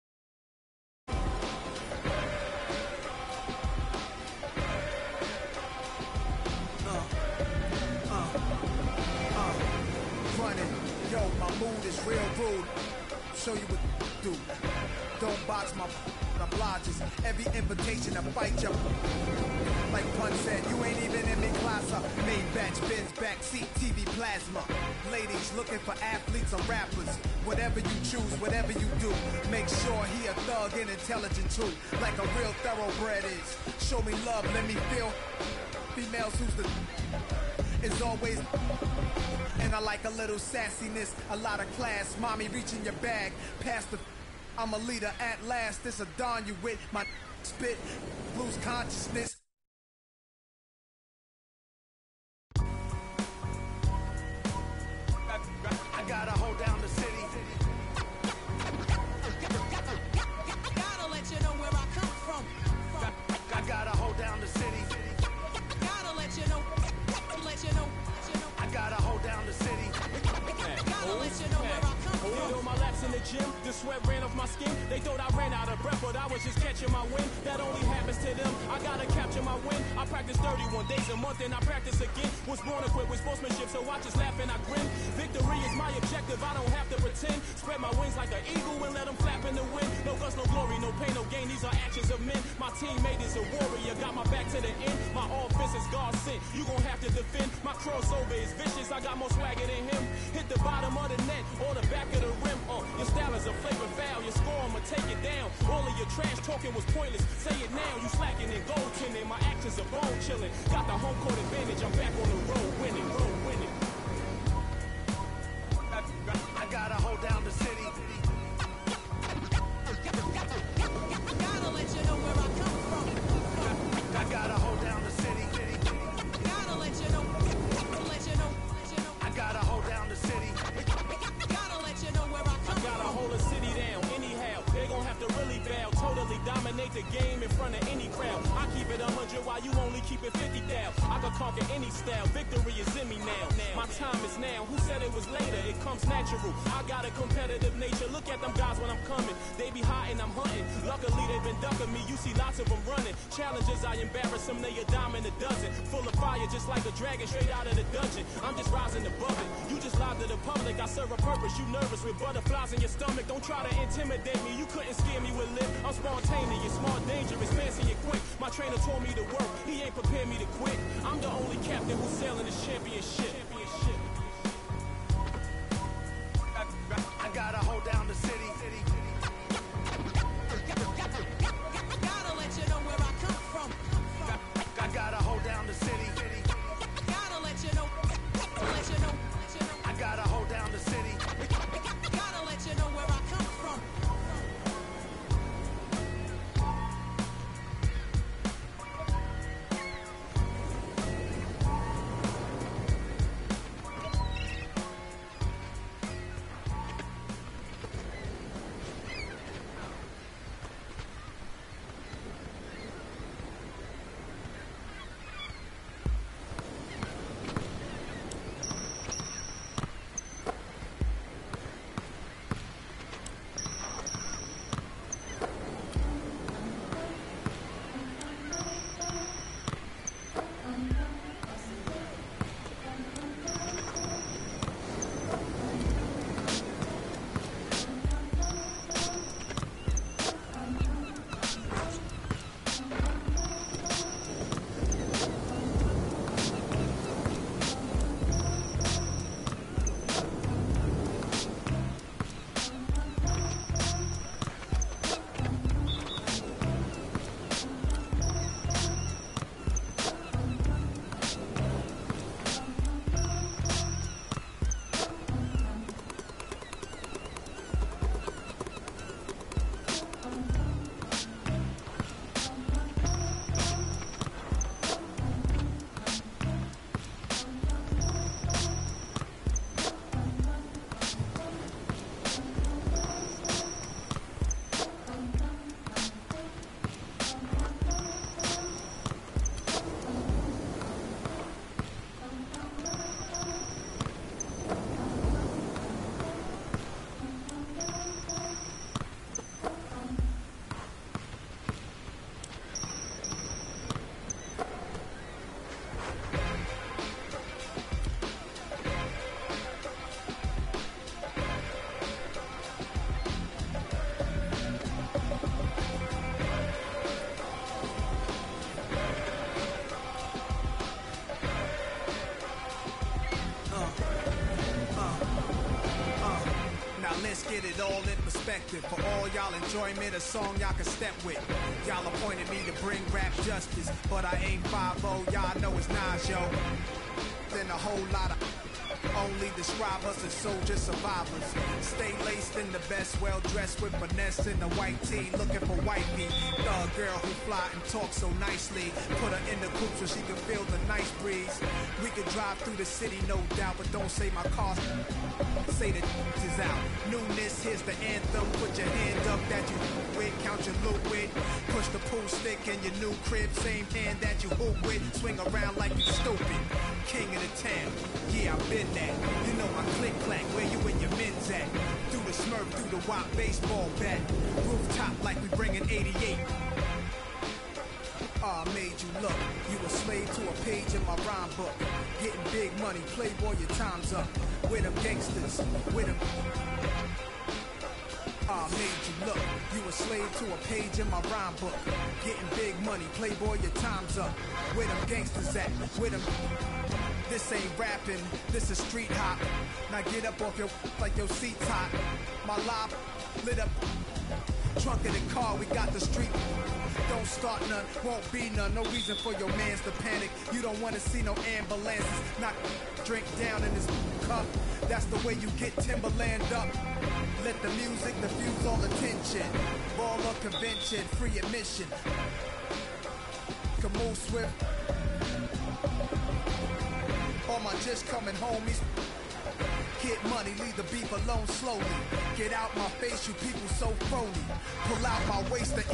S4: Real rude, show you what to do. Don't box my obliges. Every invitation to fight you. Like Pun said, you ain't even in me class. Main batch, Benz backseat, T V plasma. Ladies looking for athletes or rappers. Whatever you choose, whatever you do, make sure he a thug and intelligent too. Like a real thoroughbred is. Show me love, let me feel. Females who's the is always. And I like a little sassiness, a lot of class. Mommy reaching your bag, past the. I'm a leader at last. This a dawn you with. My spit, lose consciousness.
S2: I gotta hold down the city.
S3: Gotta let you know where I come from.
S2: I gotta hold down the city.
S3: Gotta let you know. Let you know.
S2: I gotta hold down the city.
S3: Gotta let you know where I come from.
S1: Hit on my laps in the gym, the sweat ran off my skin. They thought I ran out of breath, but I was just catching my wind. That only happens to them. I gotta capture my win. I practice thirty-one days a month and I practice again. Was born equipped with sportsmanship, so I just laugh and I grin. Victory is my objective, I don't have to pretend. Spread my wings like an eagle and let them flap in the wind. No guts, no glory, no pain, no gain. These are actions of men. My teammate is a warrior, got my back to the end. My offense is God sent. You gon' have to defend. My crossover is vicious, I got more swagger than him. Hit the bottom of the net or the back of the rim. Uh, your style is a flavor foul. Your score, I'ma take it down. All of your trash talking was pointless. Say it now, you slacking and goaltending. My actions are bone chilling. Got the home court advantage. I'm back on the road winning, road winning.
S2: I, I gotta hold down the city.
S3: Gotta let you know where I come from.
S2: I gotta hold down the city.
S3: Gotta let you know. Let you know. Let you know.
S2: I gotta hold down the city.
S3: Gotta let you know where I come
S1: I gotta
S3: from.
S1: hold a city down anyhow. They gon' have to really bow. Totally dominate the game in front of any crowd. I keep it a hundred while you only keep it fifty down. I can conquer any style. Victory is in me now. My time is now. Who said it was later? It comes natural. I got a competitive nature. Look at them guys when I'm coming. They be hot and I'm hunting. Luckily they've been ducking me. You see lots of them running. Challenges I embarrass them. They a dime in a dozen. Full of fire just like a dragon straight out of the dungeon. I'm just rising above it. You just lied to the public. I serve a purpose. You nervous with butterflies in your stomach. Don't try to intimidate me. You couldn't scare me with lip. I'm spontaneous, smart, dangerous, fancy and quick. My trainer told me to work. He ain't prepared me to quit. I'm the only captain who's sailing this championship. championship.
S2: I, I gotta hold down the city.
S3: Gotta let you know where I come from.
S2: I gotta hold down the city.
S3: Gotta let you know. Let you know. Let you know.
S2: I gotta hold down the city.
S3: Gotta let you know where I come from.
S4: Let's get it all in perspective. For all y'all enjoyment, a song y'all can step with. Y'all appointed me to bring rap justice, but I ain't five oh, y'all know it's Nas, yo. Then a whole lot of only describe us as soldier survivors. Stay laced in the best, well dressed with finesse in the white tee, looking for white meat. Thug girl who fly and talk so nicely. Put her in the coupe so she can feel the nice breeze. We can drive through the city, no doubt, but don't say my car. Say the is out. Newness, here's the anthem. Put your hand up that you with, count your loot with. Push the pool stick in your new crib, same hand that you hoop with. Swing around like you stupid. King of the town, yeah, I've been that. You know my click clack, where you and your men's at. Through the smurf, through the wop baseball bat. Rooftop like we bringing eighty-eight. Ah, I made you look. You a slave to a page in my rhyme book. Getting big money, playboy, your time's up. With them gangsters, with them. Ah, I made you look. You a slave to a page in my rhyme book. Getting big money, playboy, your time's up. Where them gangsters at? With them. This ain't rapping, this is street hop. Now get up off your like your seat's hot. My life lit up. Trunk of the car, we got the street. Don't start none, won't be none. No reason for your mans to panic. You don't wanna see no ambulances. Knock drink down in this cup. That's the way you get Timberland up. Let the music diffuse all attention. Ball of convention, free admission. Can move swift. All my just coming homies. Get money, leave the beef alone slowly. Get out my face, you people so phony. Pull out my waist to...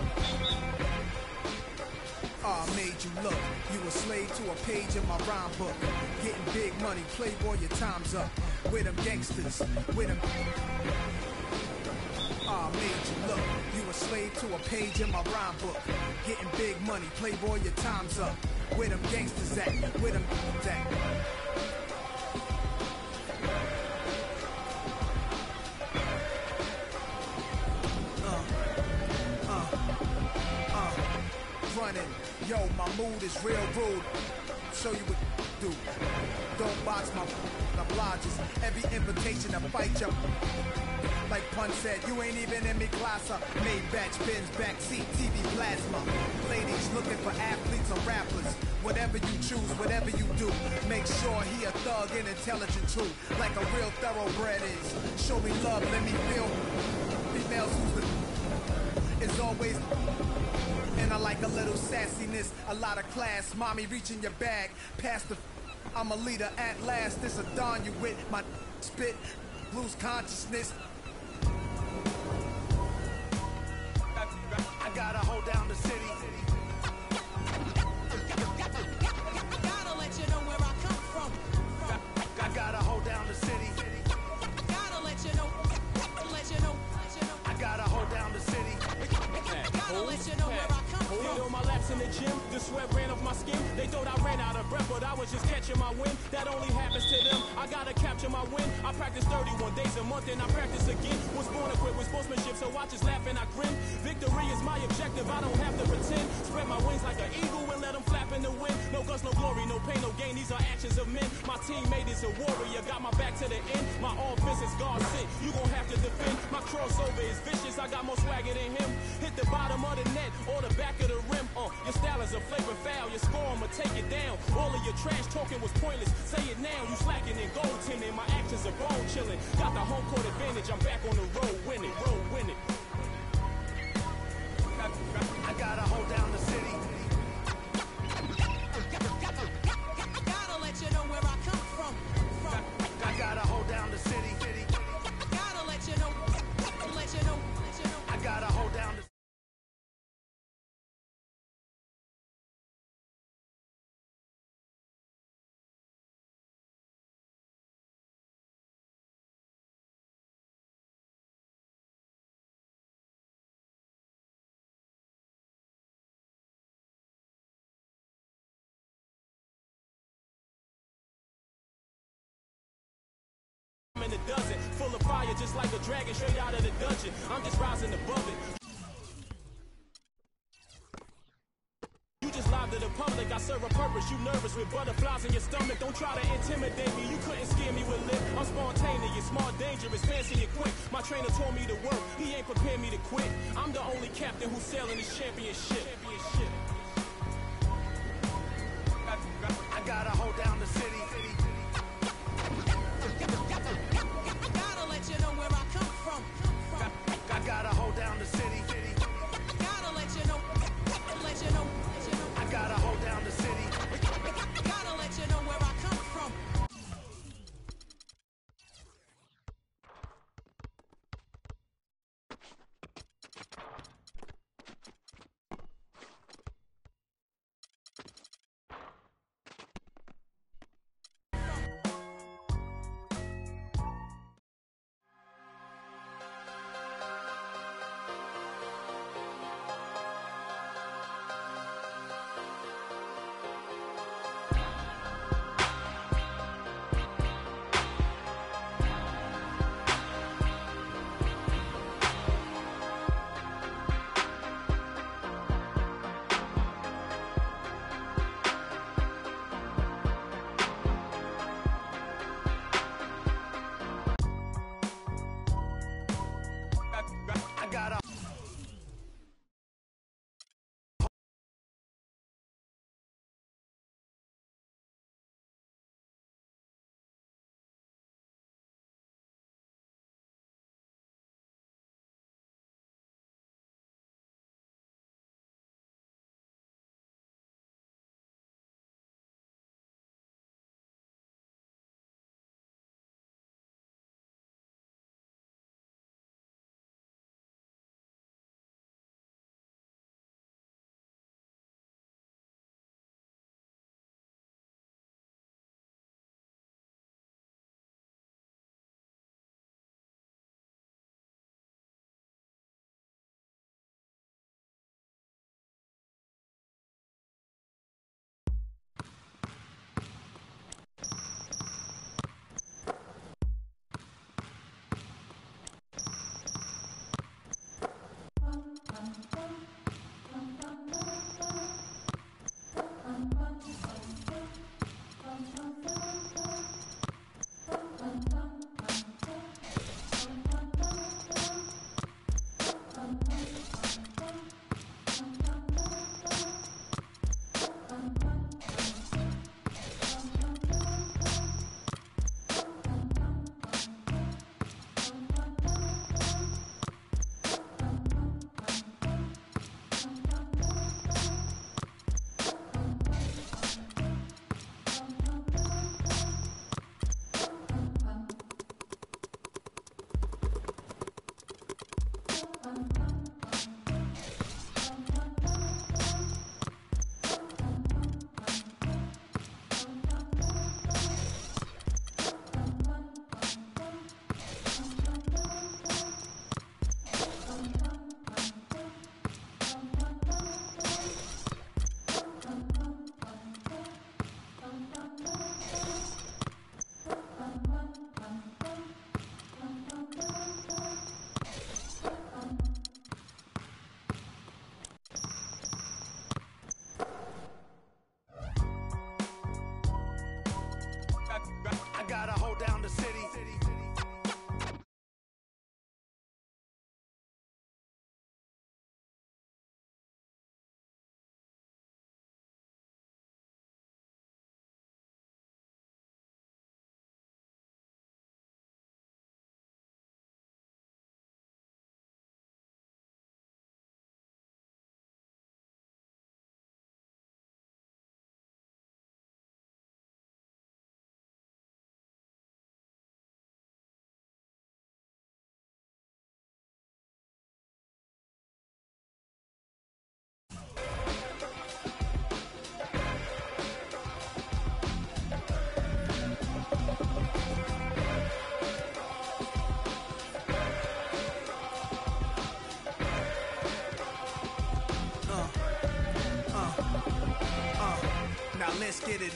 S4: Ah, I made you look. You a slave to a page in my rhyme book. Getting big money, playboy, your time's up. With them gangsters, with them... Ah, I made you look. You a slave to a page in my rhyme book. Getting big money, playboy, your time's up. Where them gangsters at? Where them at? Running, yo, my mood is real rude. Show you what to do. Don't box my obliges. Every invitation to fight you. Like Pun said, you ain't even in me class. Made batch bins, backseat, T V plasma. Ladies looking for athletes or rappers. Whatever you choose, whatever you do, make sure he a thug and intelligent too. Like a real thoroughbred is. Show me love, let me feel. Females who's the is always. And I like a little sassiness, a lot of class. Mommy reaching your bag, past the. I'm a leader at last. This a dawn you with my spit, lose consciousness.
S2: I gotta hold down the city.
S3: Gotta let you know where I come from.
S2: I gotta hold down the city.
S3: Gotta let you know. Let you know. Let you know.
S2: I gotta hold down the city.
S3: Gotta let you know where I come
S1: Hit
S3: from.
S1: on my laps in the gym, the sweat ran off my skin. They thought I ran out of breath, but I was just catching my wind. That only happens to them. I gotta capture my win. I practice thirty-one days a month and I practice again. Was born equipped with sportsmanship, so I just laugh and I grin. Victory is my objective, I don't have to pretend. Spread my wings like an eagle and let them flap in the wind. No guns, no glory, no pain, no gain. These are actions of men. My teammate is a warrior, got my back to the end. My offense is God sent. You gon' have to defend. My crossover is vicious, I got more swagger than him. Hit the bottom of the net or the back of the rim. Uh, your style is a flavor foul. Your score, I'ma take it down. All of your trash talking was pointless. Say it now, you slacking in goaltending. My actions are bone chilling. Got the home court advantage. I'm back on the road winning, road winning.
S2: I gotta hold down the city.
S3: Gotta let you know where I come from. From.
S2: I gotta hold down the city.
S3: Gotta let you know. Let you know. Let you know.
S2: I gotta hold down the city.
S1: In the dozen, full of fire, just like a dragon straight out of the dungeon. I'm just rising above it. You just lied to the public, I serve a purpose. You nervous with butterflies in your stomach. Don't try to intimidate me, you couldn't scare me with lip. I'm spontaneous, smart, dangerous, fancy and quick. My trainer told me to work, he ain't prepared me to quit. I'm the only captain who's sailing this championship. championship.
S2: I gotta hold down the city.
S3: Gotta let you know where I come from. From.
S2: I gotta hold down the city.
S3: Gotta let you know. Let you know. Let you know.
S2: I gotta hold down the city.
S3: Gotta let you know where I come from.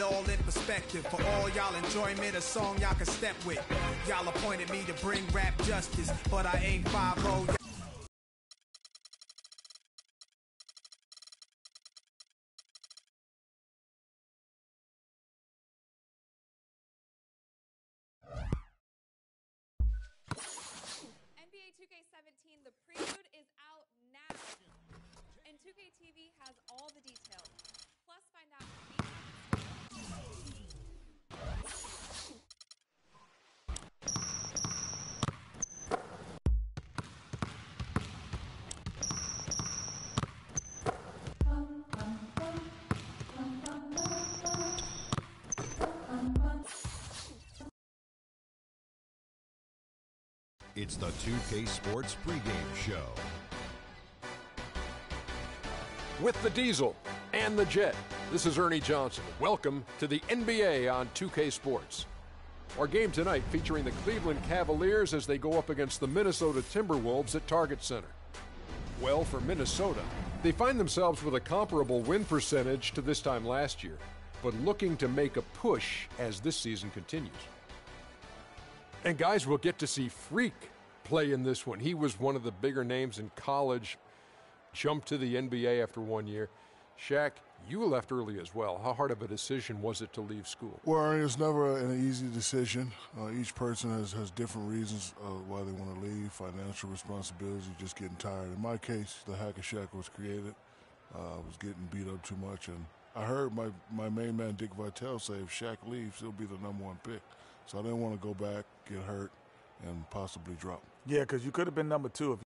S4: all in perspective. For all y'all enjoyment, a song y'all can step with. Y'all appointed me to bring rap justice, but I ain't five oh.
S6: N B A two K seventeen, the prelude is out now. And two K T V has all the details. Plus, find out
S7: It's the two K Sports pregame show.
S8: With the Diesel and the Jet, this is Ernie Johnson. Welcome to the N B A on two K Sports. Our game tonight featuring the Cleveland Cavaliers as they go up against the Minnesota Timberwolves at Target Center. Well, for Minnesota, they find themselves with a comparable win percentage to this time last year, but looking to make a push as this season continues. And guys, we'll get to see Freak play in this one. He was one of the bigger names in college, jumped to the N B A after one year. Shaq, you left early as well. How hard of a decision was it to leave school?
S9: Well, it's never an easy decision. Uh, each person has, has different reasons uh, why they want to leave, financial responsibilities, just getting tired. In my case, the Hack of Shaq was created. Uh, I was getting beat up too much, and I heard my, my main man, Dick Vitale, say if Shaq leaves, he'll be the number one pick. So I didn't want to go back, get hurt, and possibly drop.
S10: Yeah, because you could have been number two if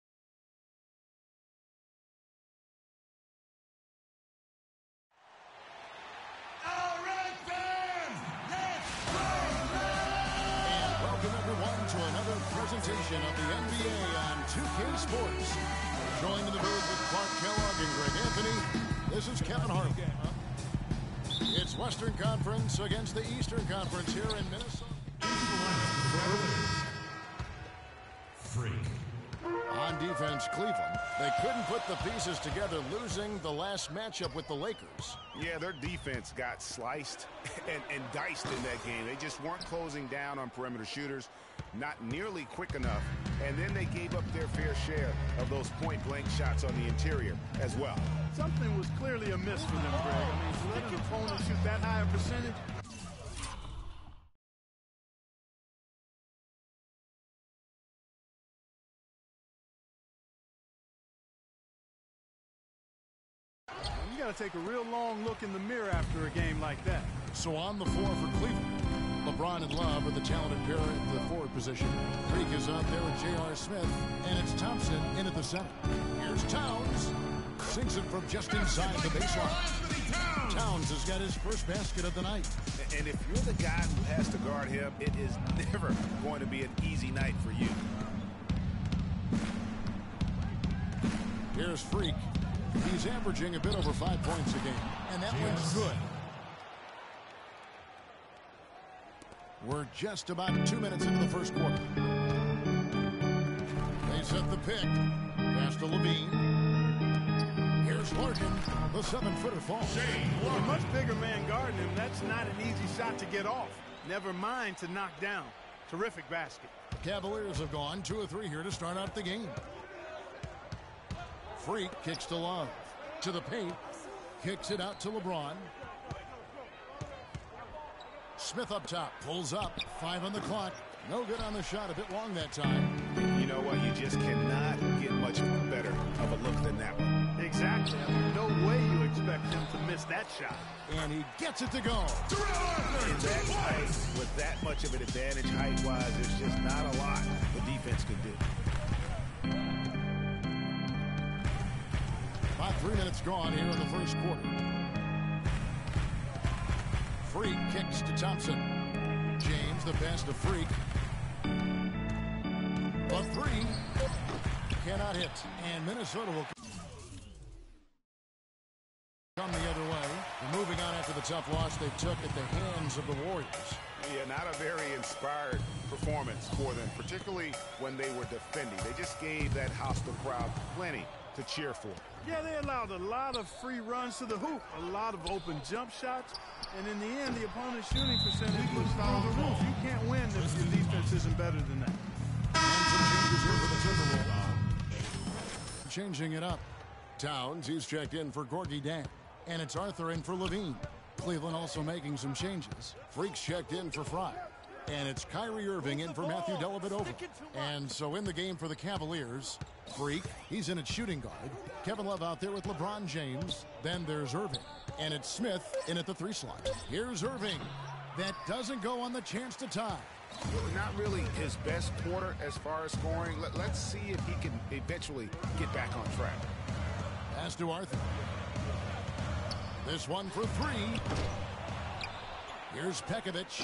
S7: All right, fans, let's go! And welcome everyone to another presentation of the N B A on two K Sports. Joined in the booth with Clark Kellogg and Greg Anthony, this is Kevin Harlan. It's Western Conference against the Eastern Conference here in Minnesota. Freak. On defense, Cleveland. They couldn't put the pieces together, losing the last matchup with the Lakers.
S2: Yeah, their defense got sliced and, and diced in that game. They just weren't closing down on perimeter shooters, not nearly quick enough, and then they gave up their fair share of those point-blank shots on the interior as well.
S11: Something was clearly amiss for them, Greg. I mean, to let an opponent shoot that high a percentage. You got to take a real long look in the mirror after a game like that.
S7: So on the floor for Cleveland, LeBron and Love are the talented pair at the forward position. Freak is out there with J R. Smith, and it's Thompson in at the center. Here's Towns. Sinks it from just inside the baseline. Towns has got his first basket of the night.
S2: And if you're the guy who has to guard him, it is never going to be an easy night for you.
S7: Here's Freak. He's averaging a bit over five points a game, and that one's good. We're just about two minutes into the first quarter. They set the pick. Pass to Levine. Here's Larkin. The seven-footer falls.
S11: With a much bigger man guarding him, that's not an easy shot to get off. Never mind to knock down. Terrific basket.
S7: The Cavaliers have gone two or three here to start out the game. Freak kicks to Love. To the paint. Kicks it out to LeBron. Smith up top. Pulls up. Five on the clock. No good on the shot. A bit long that time.
S2: You know what? You just cannot get much better of a look than that one.
S11: Exactly. I mean, no way you expect him to miss that shot.
S7: And he gets it to go.
S2: In that height, with that much of an advantage height-wise, there's just not a lot the defense could do.
S7: About three minutes gone here in the first quarter. Freak kicks to Thompson. James, the pass to Freak. A three. Cannot hit. And Minnesota will come the other way. They're moving on after the tough loss they took at the hands of the Warriors.
S2: Yeah, not a very inspired performance for them, particularly when they were defending. They just gave that hostile crowd plenty to cheer for.
S11: Yeah, they allowed a lot of free runs to the hoop, a lot of open jump shots, And in the end, the opponent's shooting percentage was through the roof. You can't win if your defense isn't better than that.
S7: And some changes here for the Timberwolves. Changing it up. Towns, he's checked in for Gorgie Dan. And it's Arthur in for Levine. Cleveland also making some changes. Freaks checked in for Fry. And it's Kyrie Irving in for Matthew Dellavedova. And so in the game for the Cavaliers, Freak, he's in at shooting guard. Kevin Love out there with LeBron James. Then there's Irving. And it's Smith in at the three slot. Here's Irving. That doesn't go on the chance to tie.
S2: Not really his best quarter as far as scoring. Let, let's see if he can eventually get back on track.
S7: Pass to Arthur. This one for three. Here's Pekovic.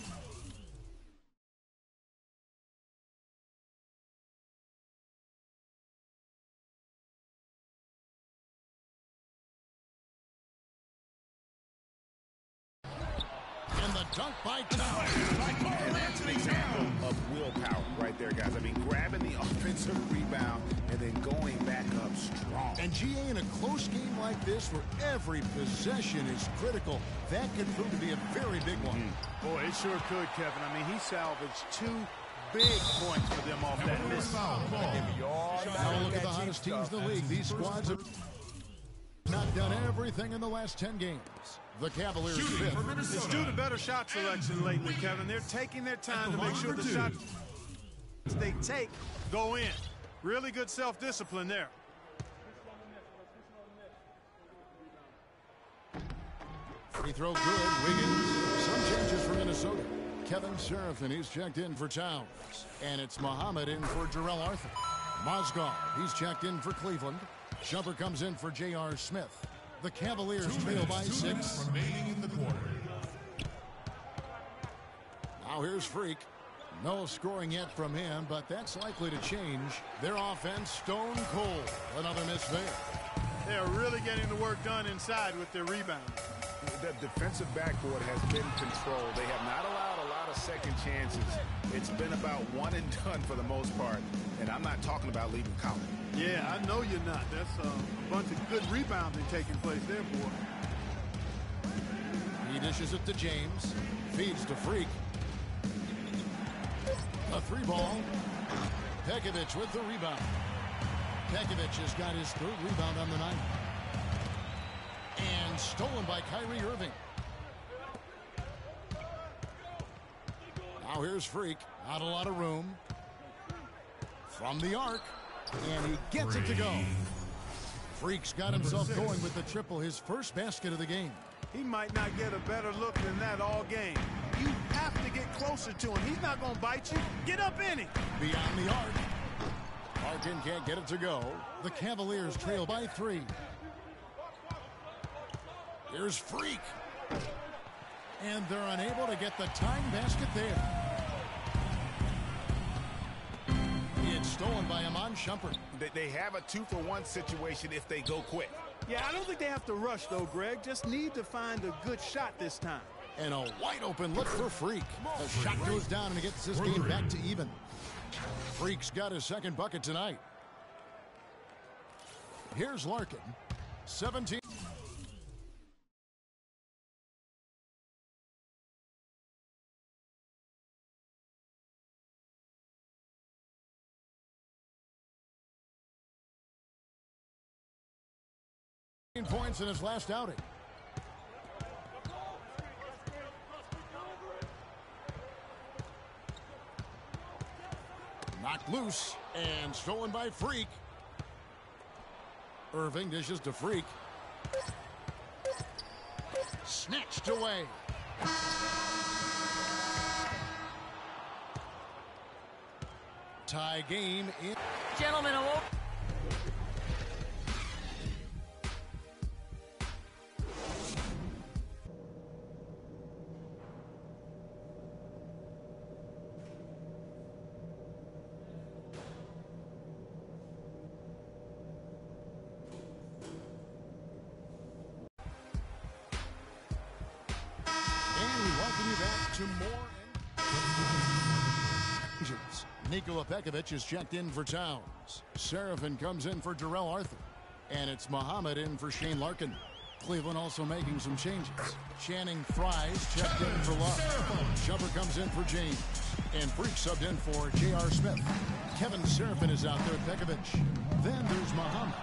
S7: Dunk by Towns.
S2: And that's an example of willpower right there, guys. I mean, grabbing the offensive rebound and then going back up strong.
S7: And G A, in a close game like this where every possession is critical, that could prove to be a very big one.
S11: Mm. Boy, it sure could, Kevin. I mean, he salvaged two big points for them off that miss.
S7: Now look at the hottest teams in the league. These squads have not done everything in the last ten games. The Cavaliers fifth.
S11: It's due to better shot selection lately, Kevin. They're taking their time to make sure the shots they take go in. Really good self-discipline there.
S7: Free throw good. Wiggins. Some changes for Minnesota. Kevin Seraphin, he's checked in for Towns. And it's Muhammad in for Jarrell Arthur. Mozgov, he's checked in for Cleveland. Shumpert comes in for J R Smith. The Cavaliers trail by six.
S12: Remaining in the quarter.
S7: Now here's Freak. No scoring yet from him, but that's likely to change. Their offense stone cold. Another miss there.
S11: They're really getting the work done inside with their rebound.
S2: The defensive backboard has been controlled. They have not allowed a lot of second chances. It's been about one and done for the most part. And I'm not talking about leaving Collin.
S11: Yeah, I know you're not. That's uh, a bunch of good rebounding taking place there, boy.
S7: He dishes it to James. Feeds to Freak. A three ball. Pekovic with the rebound. Pekovic has got his third rebound on the night. And stolen by Kyrie Irving. Now here's Freak. Not a lot of room. From the arc. And he gets it to go. Freak's got himself going with the triple, his first basket of the game.
S11: He might not get a better look than that all game. You have to get closer to him. He's not going to bite you. Get up in it.
S7: Beyond the arc. Larkin can't get it to go. The Cavaliers trail by three. Here's Freak. And they're unable to get the tying basket there. It's stolen by Iman Shumpert.
S2: They have a two-for-one situation if they go quick.
S11: Yeah, I don't think they have to rush, though, Greg. Just need to find a good shot this time.
S7: And a wide-open look for Freak. The shot goes down and he gets this game back to even. Freak's got his second bucket tonight. Here's Larkin. seventeen. Points in his last outing. Knocked loose and stolen by Freak. Irving dishes to Freak. Snatched away. Tie game in.
S3: Gentlemen, I won't.
S7: Nikola Pekovic is checked in for Towns. Seraphin comes in for Jarrell Arthur. And it's Muhammad in for Shane Larkin. Cleveland also making some changes. Channing Fries checked in for Love. Jumper comes in for James. And Freak subbed in for J R. Smith. Kevin Seraphin is out there, Pekovic. Then there's Muhammad.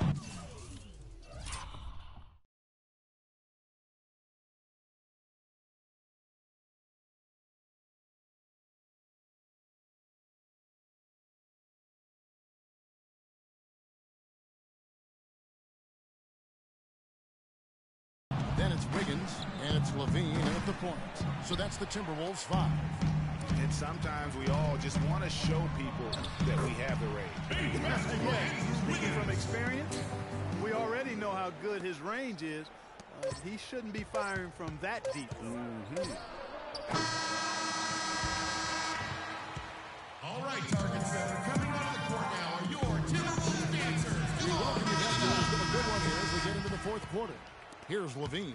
S7: Then it's Wiggins, and it's Levine at the point. So that's the Timberwolves five.
S2: And sometimes we all just want to show people that we have the range.
S11: Speaking from experience, we already know how good his range is. Uh, he shouldn't be firing from that deep.
S2: Mm-hmm.
S7: All right, targets that are coming out of the court now are your Timberwolves dancers. We welcome you back to what's been a good one here as we get into the fourth quarter. Here's Levine.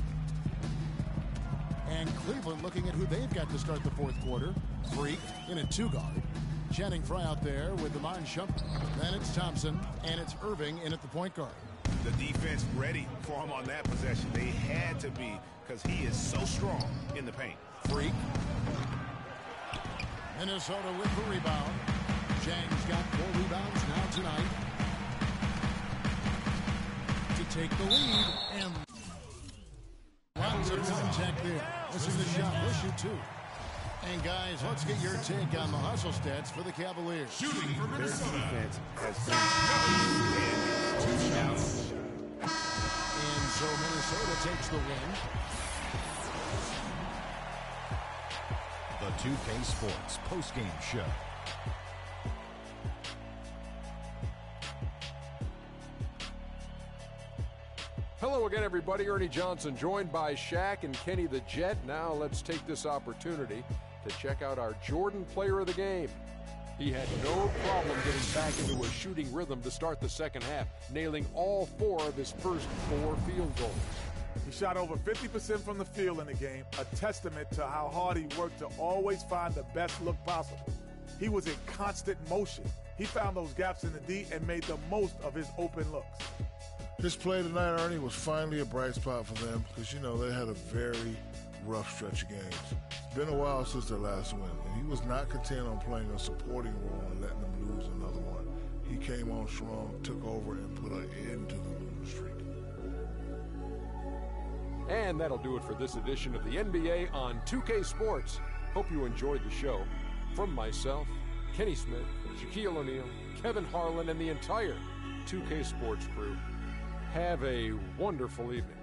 S7: And Cleveland looking at who they've got to start the fourth quarter. Freak in a two-guard. Channing Frye out there with the mind Shumpert. Then it's Thompson, and it's Irving in at the point guard.
S2: The defense ready for him on that possession. They had to be because he is so strong in the paint.
S7: Freak. Minnesota with the rebound. Chang's got four rebounds now tonight. To take the lead, and lots of contact there. This is the shot. We'll shoot two. And guys, let's get your take on the hustle stats for the Cavaliers.
S2: Shooting for Minnesota. Their defense has been two shots.
S7: And so Minnesota takes the win.
S12: The two K Sports postgame show.
S8: Hello again, everybody. Ernie Johnson, joined by Shaq and Kenny the Jet. Now let's take this opportunity to check out our Jordan player of the game. He had no problem getting back into a shooting rhythm to start the second half, nailing all four of his first four field goals.
S10: He shot over fifty percent from the field in the game, a testament to how hard he worked to always find the best look possible. He was in constant motion. He found those gaps in the D and made the most of his open looks.
S9: His play tonight, Ernie, was finally a bright spot for them because, you know, they had a very rough stretch of games. It's been a while since their last win, and he was not content on playing a supporting role and letting them lose another one. He came on strong, took over, and put an end to the losing streak.
S8: And that'll do it for this edition of the N B A on two K Sports. Hope you enjoyed the show. From myself, Kenny Smith, Shaquille O'Neal, Kevin Harlan, and the entire two K Sports crew, have a wonderful evening.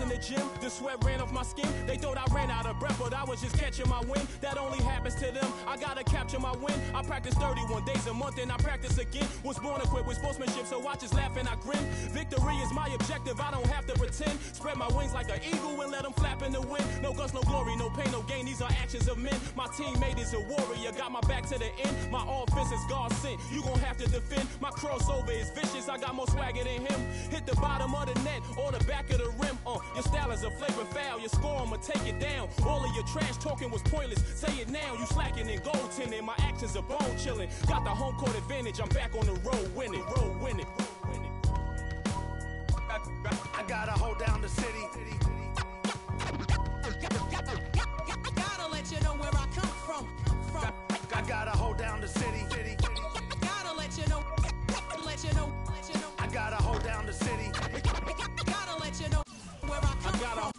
S1: in the gym, the sweat ran off my skin. They thought I ran out of breath, but I was just catching my wind. That only happens to them. I gotta capture my win. I practice thirty-one days a month and I practice again. Was born equipped with sportsmanship, so I just laugh and I grin. Victory is my objective, I don't have to pretend. Spread my wings like an eagle and let them flap in the wind. No guts, no glory, no pain, no gain. These are actions of men. My teammate is a warrior, got my back to the end. My offense is God sent. You gon' have to defend. My crossover is vicious, I got more swagger than him. Hit the bottom of the net or the back of the rim. Uh, your style is a flavor foul. Your score, I'ma take it down. All of your trash talking was pointless. Say it now, you slacking in goaltending. My actions are bone chilling. Got the home court advantage. I'm back on the road winning, road winning.
S13: I, I gotta hold down the city.
S3: Gotta let you know where I come from. from.
S13: I gotta hold down the city.
S3: Gotta let you know. Let you know. Let you know.
S13: I gotta hold down the city.
S3: Gotta let you know where I come
S1: I gotta
S3: from.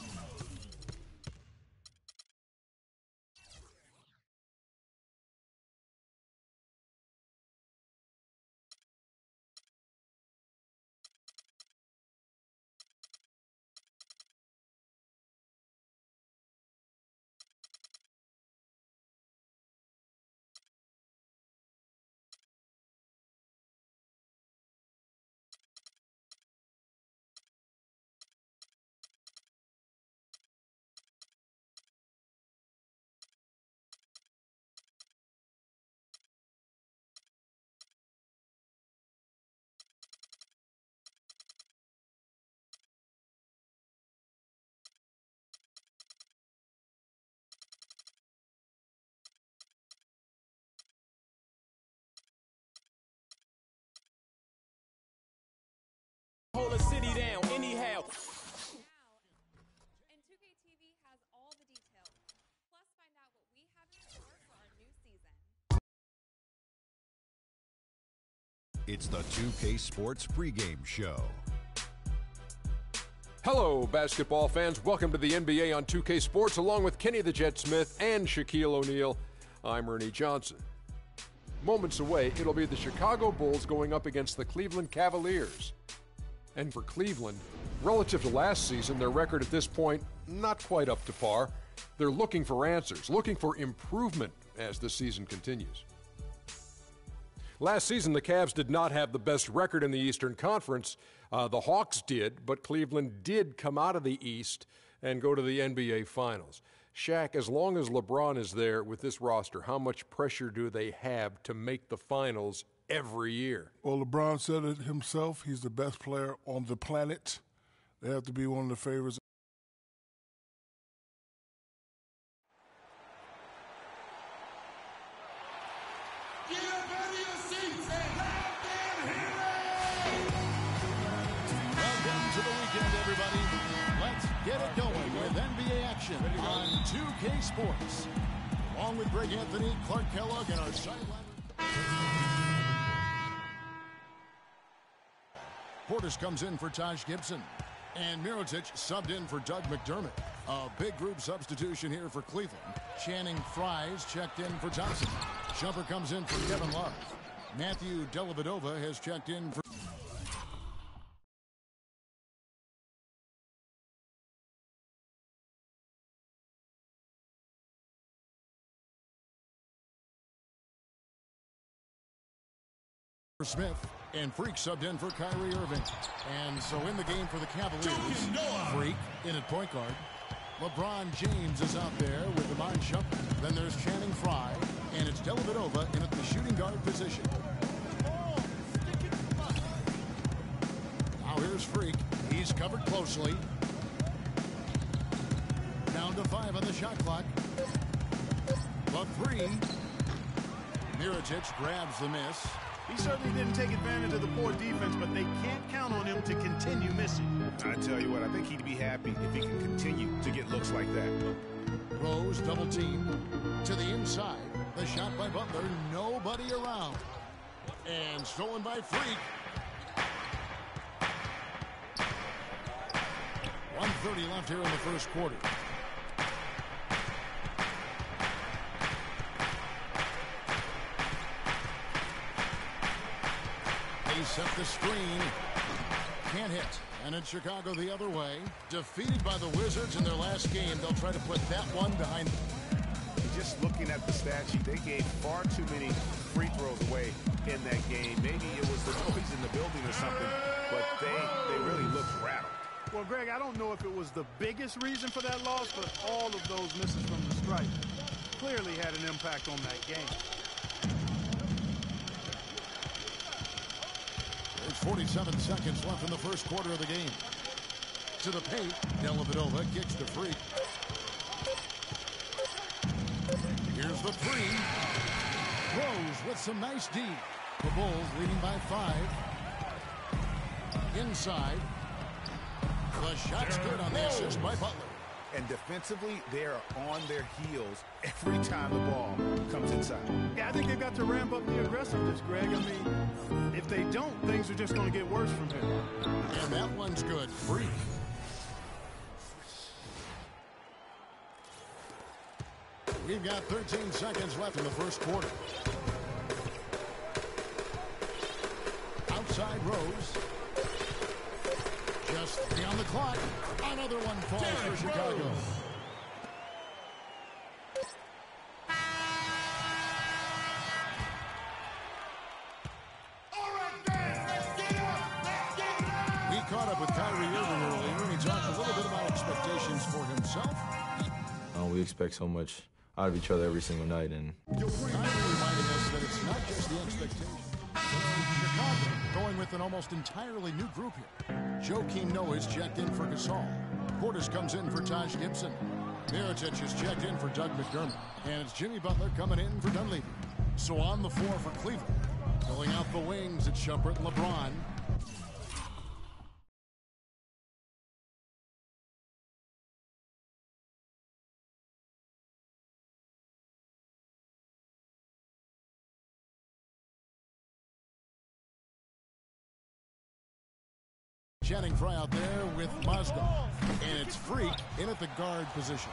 S1: Hold a city down anyhow.
S6: And two K T V has all the details. Plus, find out what we have in store for our new season.
S12: It's the two K Sports pregame show.
S8: Hello, basketball fans. Welcome to the N B A on two K Sports, along with Kenny the Jet Smith and Shaquille O'Neal. I'm Ernie Johnson. Moments away, it'll be the Chicago Bulls going up against the Cleveland Cavaliers. And for Cleveland, relative to last season, their record at this point, not quite up to par. They're looking for answers, looking for improvement as the season continues. Last season, the Cavs did not have the best record in the Eastern Conference. Uh, the Hawks did, but Cleveland did come out of the East and go to the N B A Finals. Shaq, as long as LeBron is there with this roster, how much pressure do they have to make the Finals every year?
S9: Well, LeBron said it himself. He's the best player on the planet. They have to be one of the favorites.
S7: Welcome to the weekend, everybody. Let's get it going with N B A action on two K Sports. Along with Greg Anthony, Clark Kellogg, and our sideline. Portis comes in for Taj Gibson. And Mirotic subbed in for Doug McDermott. A big group substitution here for Cleveland. Channing Frye's checked in for Thompson. Shumpert comes in for Kevin Love. Matthew Dellavedova has checked in for... Smith, and Freak subbed in for Kyrie Irving. And so in the game for the Cavaliers, Freak in at point guard. LeBron James is out there with Iman Shumpert. Then there's Channing Frye, and it's Dellavedova in at the shooting guard position. Now here's Freak. He's covered closely. Down to five on the shot clock. The three. Mirotic grabs the miss.
S11: He certainly didn't take advantage of the poor defense, but they can't count on him to continue missing.
S2: I tell you what, I think he'd be happy if he can continue to get looks like that.
S7: Rose double team to the inside. The shot by Butler, nobody around. And stolen by Freak. one thirty left here in the first quarter. They set the screen. Can't hit. And it's Chicago the other way. Defeated by the Wizards in their last game. They'll try to put that one behind them.
S2: Just looking at the stat sheet, they gave far too many free throws away in that game. Maybe it was the noise in the building or something, but they, they really looked rattled.
S11: Well, Greg, I don't know if it was the biggest reason for that loss, but all of those misses from the stripe clearly had an impact on that game.
S7: There's forty-seven seconds left in the first quarter of the game. To the paint, Dellavedova kicks to Freak. Here's the three. Rose with some nice D. The Bulls leading by five. Inside. The shot's good on the assist by Butler.
S2: And defensively, they're on their heels every time the ball comes inside.
S11: Yeah, I think they've got to ramp up the aggressiveness, Greg. I mean, if they don't, things are just going to get worse from here.
S7: And that one's good. Freak. We've got thirteen seconds left in the first quarter. Outside Rose. Just three on the clock. Another one falls for Chicago. We caught up with Kyrie Irving earlier, and he talked a little bit about expectations for himself.
S14: Uh, we expect so much out of each other every single night, and
S7: Kyrie reminded us that it's not just the expectation. Chicago going with an almost entirely new group here. Joakim Noah is checked in for Gasol. Portis comes in for Taj Gibson. Mirotic is checked in for Doug McDermott. And it's Jimmy Butler coming in for Dunleavy. So on the floor for Cleveland. Filling out the wings, it's Shumpert and LeBron. Channing Frye out there with Mozgov. And it's Freak in at the guard position.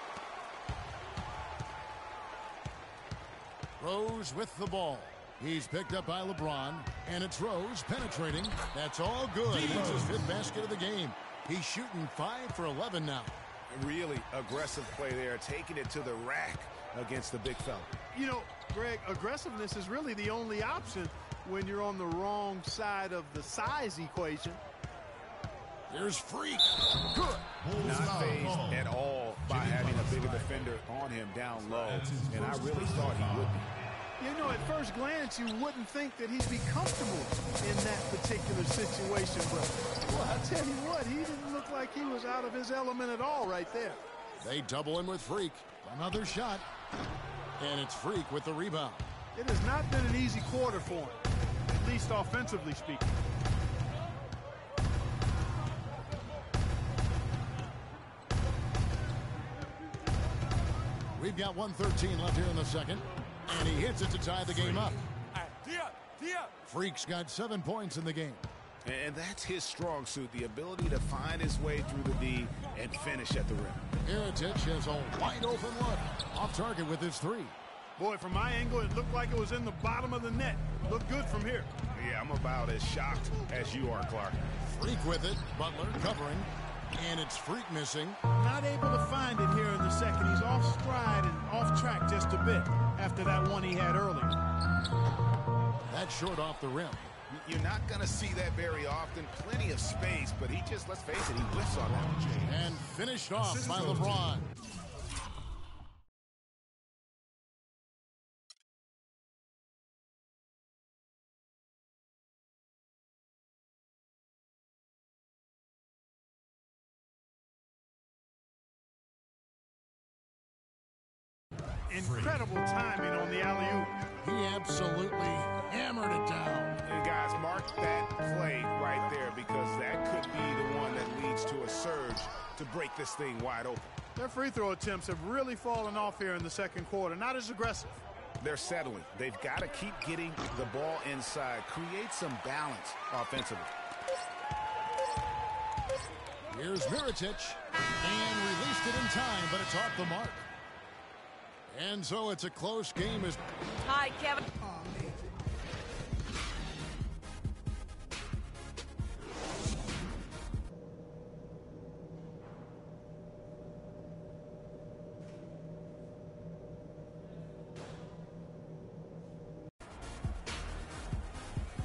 S7: Rose with the ball. He's picked up by LeBron. And it's Rose penetrating. That's all good. It's his fifth basket of the game. He's shooting five for eleven now.
S2: Really aggressive play there, taking it to the rack against the big fella.
S11: You know, Greg, aggressiveness is really the only option when you're on the wrong side of the size equation.
S7: Here's Freak. Good.
S2: Not phased at all by having a bigger defender on him down low. And I really thought he would be.
S11: You know, at first glance, you wouldn't think that he'd be comfortable in that particular situation. But, well, I tell you what, he didn't look like he was out of his element at all right there.
S7: They double him with Freak. Another shot. And it's Freak with the rebound.
S11: It has not been an easy quarter for him, at least offensively speaking.
S7: We've got one thirteen left here in the second. And he hits it to tie the game up. Freak's got seven points in the game.
S2: And that's his strong suit, the ability to find his way through the D and finish at the rim.
S7: Mirotic has a wide open look. Off target with his three.
S11: Boy, from my angle, it looked like it was in the bottom of the net. Looked good from here.
S2: Yeah, I'm about as shocked as you are, Clark.
S7: Freak with it. Butler covering. And it's Freak missing.
S11: Not able to find it here in the second. He's off stride and off track just a bit after that one he had earlier.
S7: That's short off the rim.
S2: You're not going to see that very often. Plenty of space, but he just, let's face it, he whiffs on that.
S7: And finished off by LeBron.
S11: Incredible timing on the alley-oop.
S7: He absolutely hammered it down.
S2: And guys, mark that play right there because that could be the one that leads to a surge to break this thing wide open.
S11: Their free throw attempts have really fallen off here in the second quarter. Not as aggressive.
S2: They're settling. They've got to keep getting the ball inside. Create some balance offensively.
S7: Here's Mirotic. And released it in time, but it's off the mark. And so it's a close game as
S15: Hi, Kevin.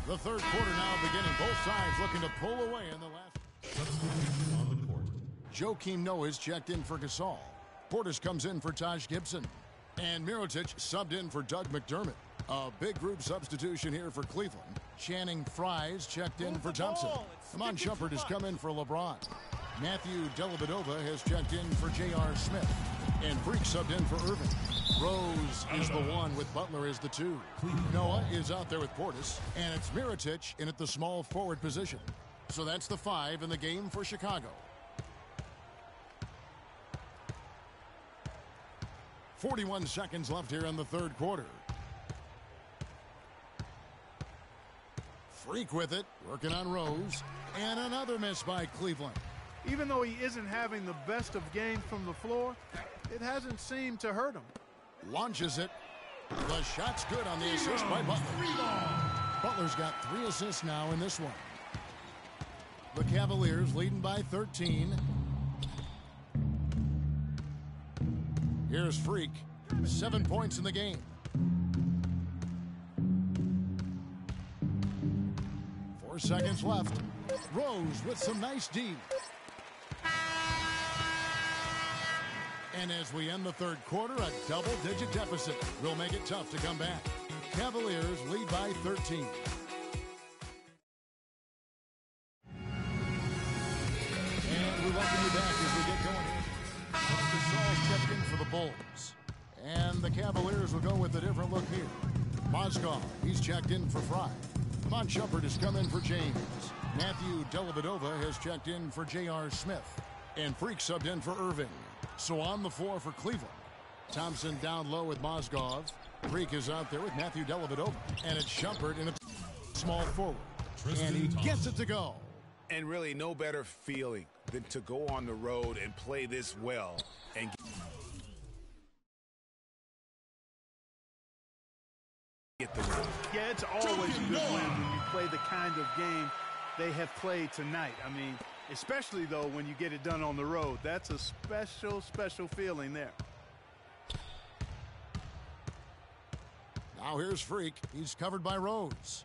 S7: The third quarter now beginning. Both sides looking to pull away in the last. On the court. Joakim Noah is checked in for Gasol. Portis comes in for Taj Gibson. And Mirotic subbed in for Doug McDermott. A big group substitution here for Cleveland. Channing Frye's checked in for Thompson. Amon Shumpert has come in for LeBron. Matthew Dellavedova has checked in for J R. Smith. And Freak subbed in for Irving. Rose is the one with Butler as the two. Noah is out there with Portis. And it's Mirotic in at the small forward position. So that's the five in the game for Chicago. forty-one seconds left here in the third quarter. Freak with it, working on Rose. And another miss by Cleveland.
S11: Even though he isn't having the best of games from the floor, it hasn't seemed to hurt him.
S7: Launches it. The shot's good on the assist by Butler. Butler's got three assists now in this one. The Cavaliers leading by thirteen. Here's Freak. Seven points in the game. Four seconds left. Rose with some nice D. And as we end the third quarter, a double-digit deficit will make it tough to come back. Cavaliers lead by thirteen. And we welcome you back as we get going. Gasol's checked in for the Bulls. And the Cavaliers will go with a different look here. Mozgov, he's checked in for Fry. Amon Shumpert has come in for James. Matthew Dellavedova has checked in for J R. Smith. And Freak subbed in for Irving. So on the floor for Cleveland. Thompson down low with Mozgov. Freak is out there with Matthew Dellavedova. And it's Shumpert in a small forward. And he gets it to go.
S2: And really no better feeling than to go on the road and play this well. And get the win.
S11: Yeah, it's always a good win when you play the kind of game they have played tonight. I mean, especially, though, when you get it done on the road. That's a special, special feeling there.
S7: Now here's Freak. He's covered by Rose.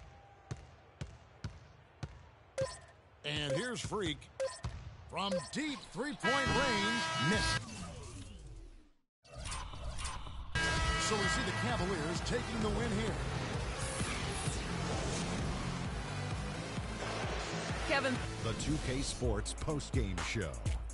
S7: And here's Freak. From deep three-point range, missed. So we see the Cavaliers taking the win here.
S12: Kevin. The two K Sports postgame show.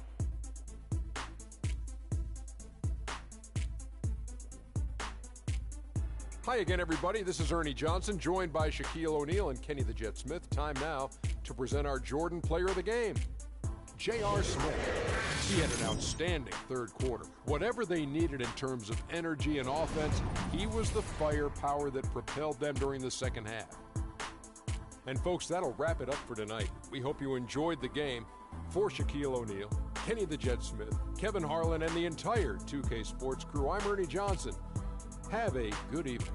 S8: Hi again, everybody. This is Ernie Johnson, joined by Shaquille O'Neal and Kenny the Jet Smith. Time now to present our Jordan Player of the Game, J R. Smith. He had an outstanding third quarter. Whatever they needed in terms of energy and offense, he was the firepower that propelled them during the second half. And folks, that'll wrap it up for tonight. We hope you enjoyed the game. For Shaquille O'Neal, Kenny the Jet Smith, Kevin Harlan, and the entire two K Sports crew, I'm Ernie Johnson. Have a good evening.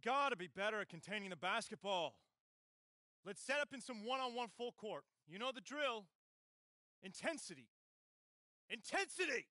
S15: gotta be better at containing the basketball. Let's set up in some one-on-one full court. You know the drill. Intensity. Intensity!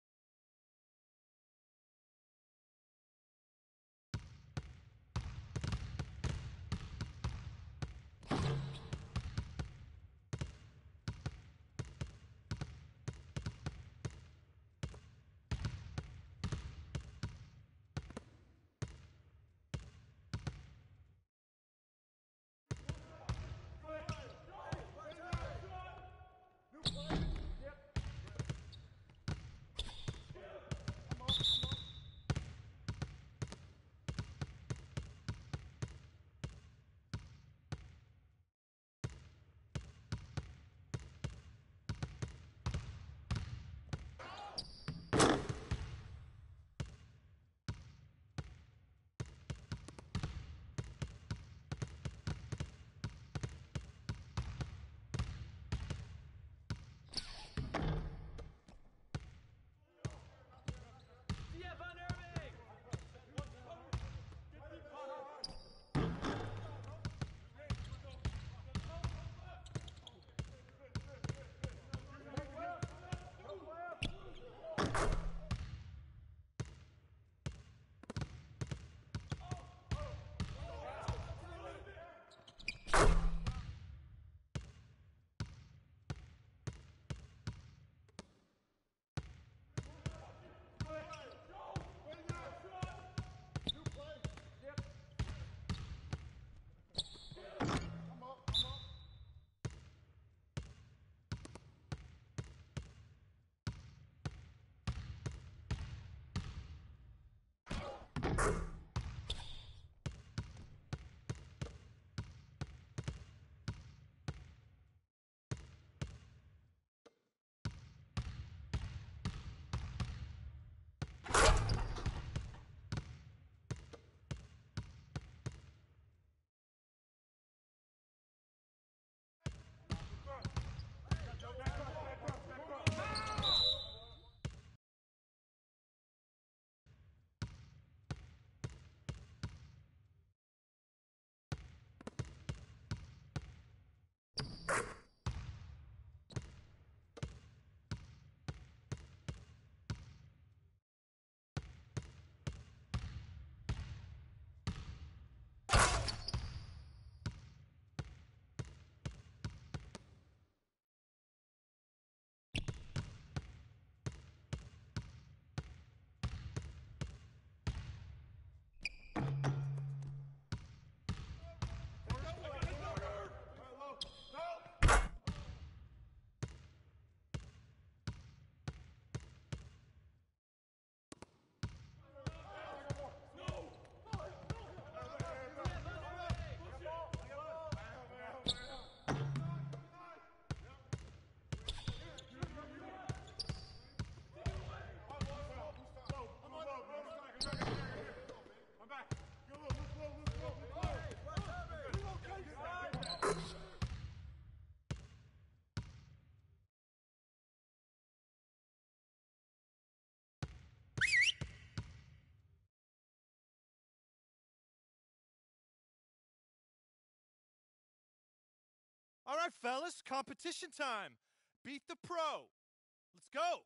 S15: All right, fellas, competition time. Beat the pro. Let's go.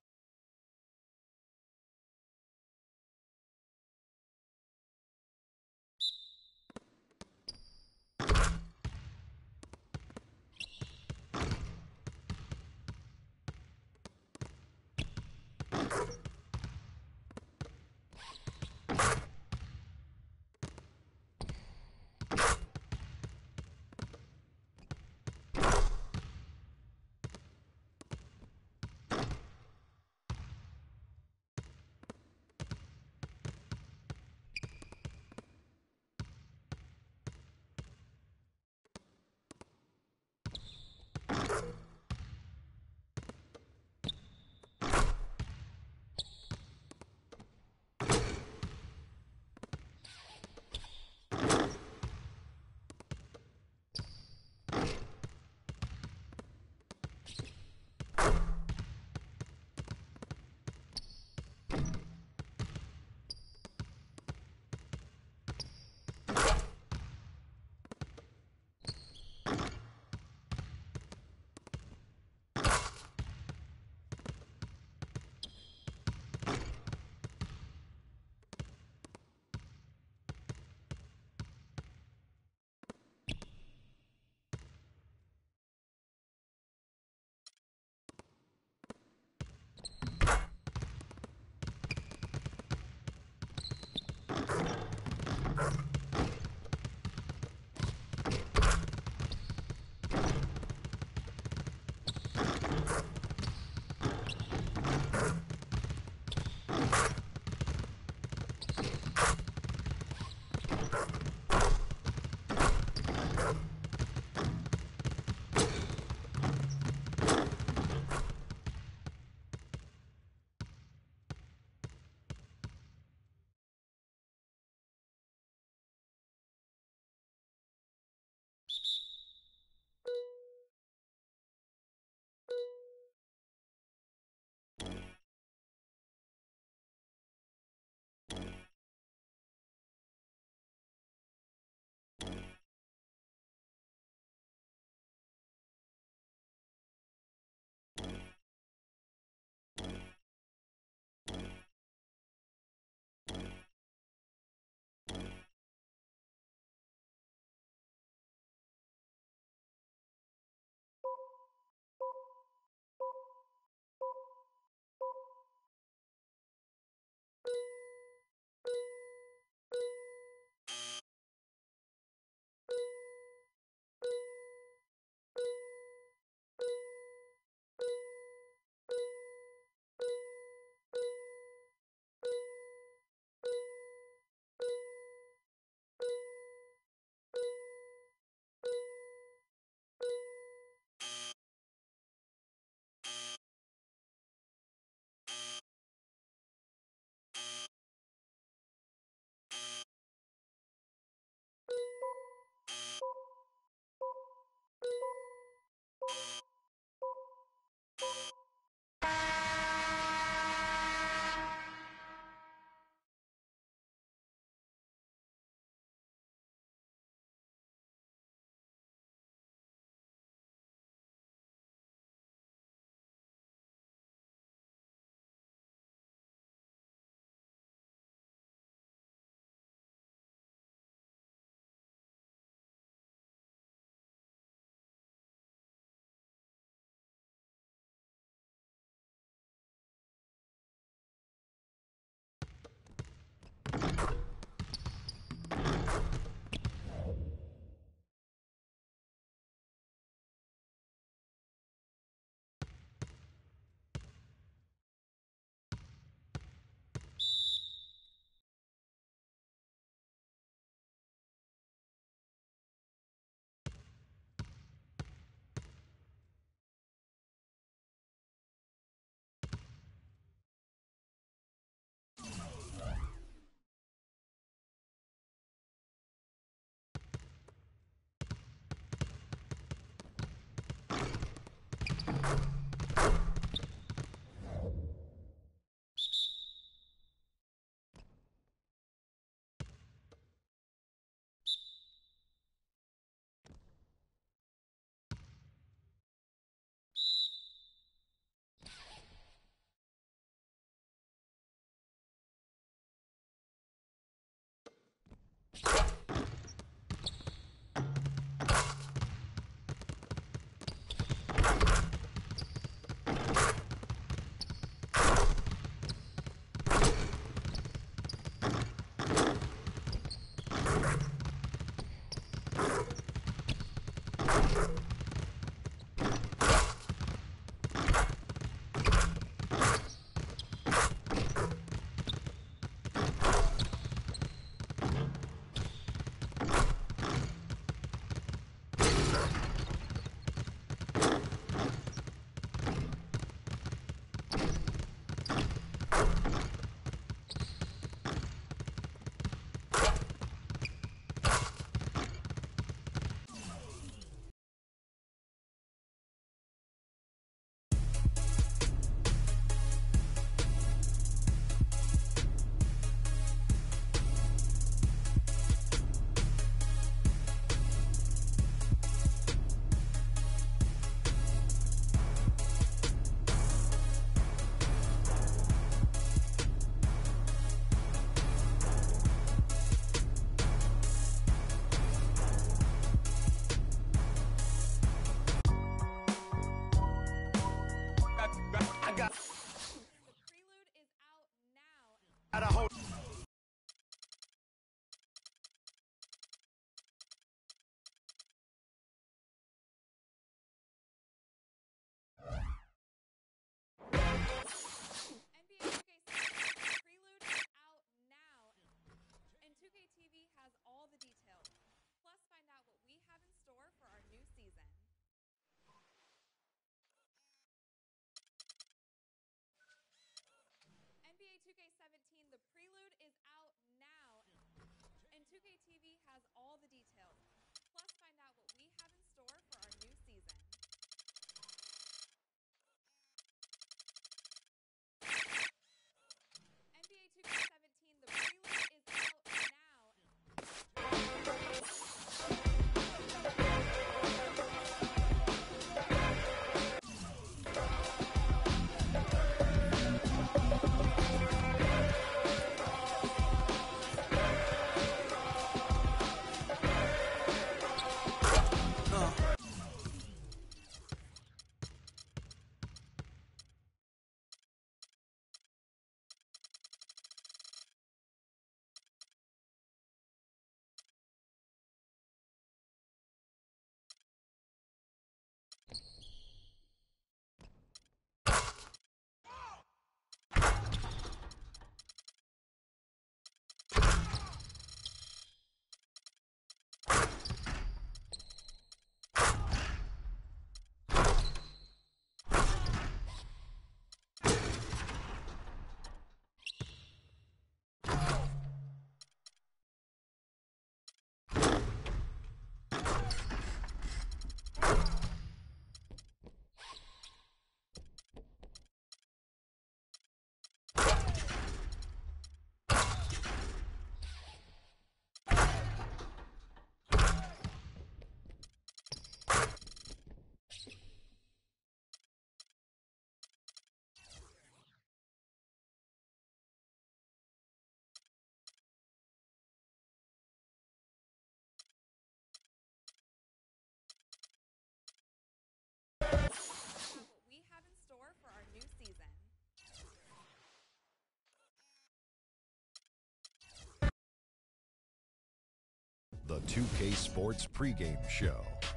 S12: the two K Sports pregame show.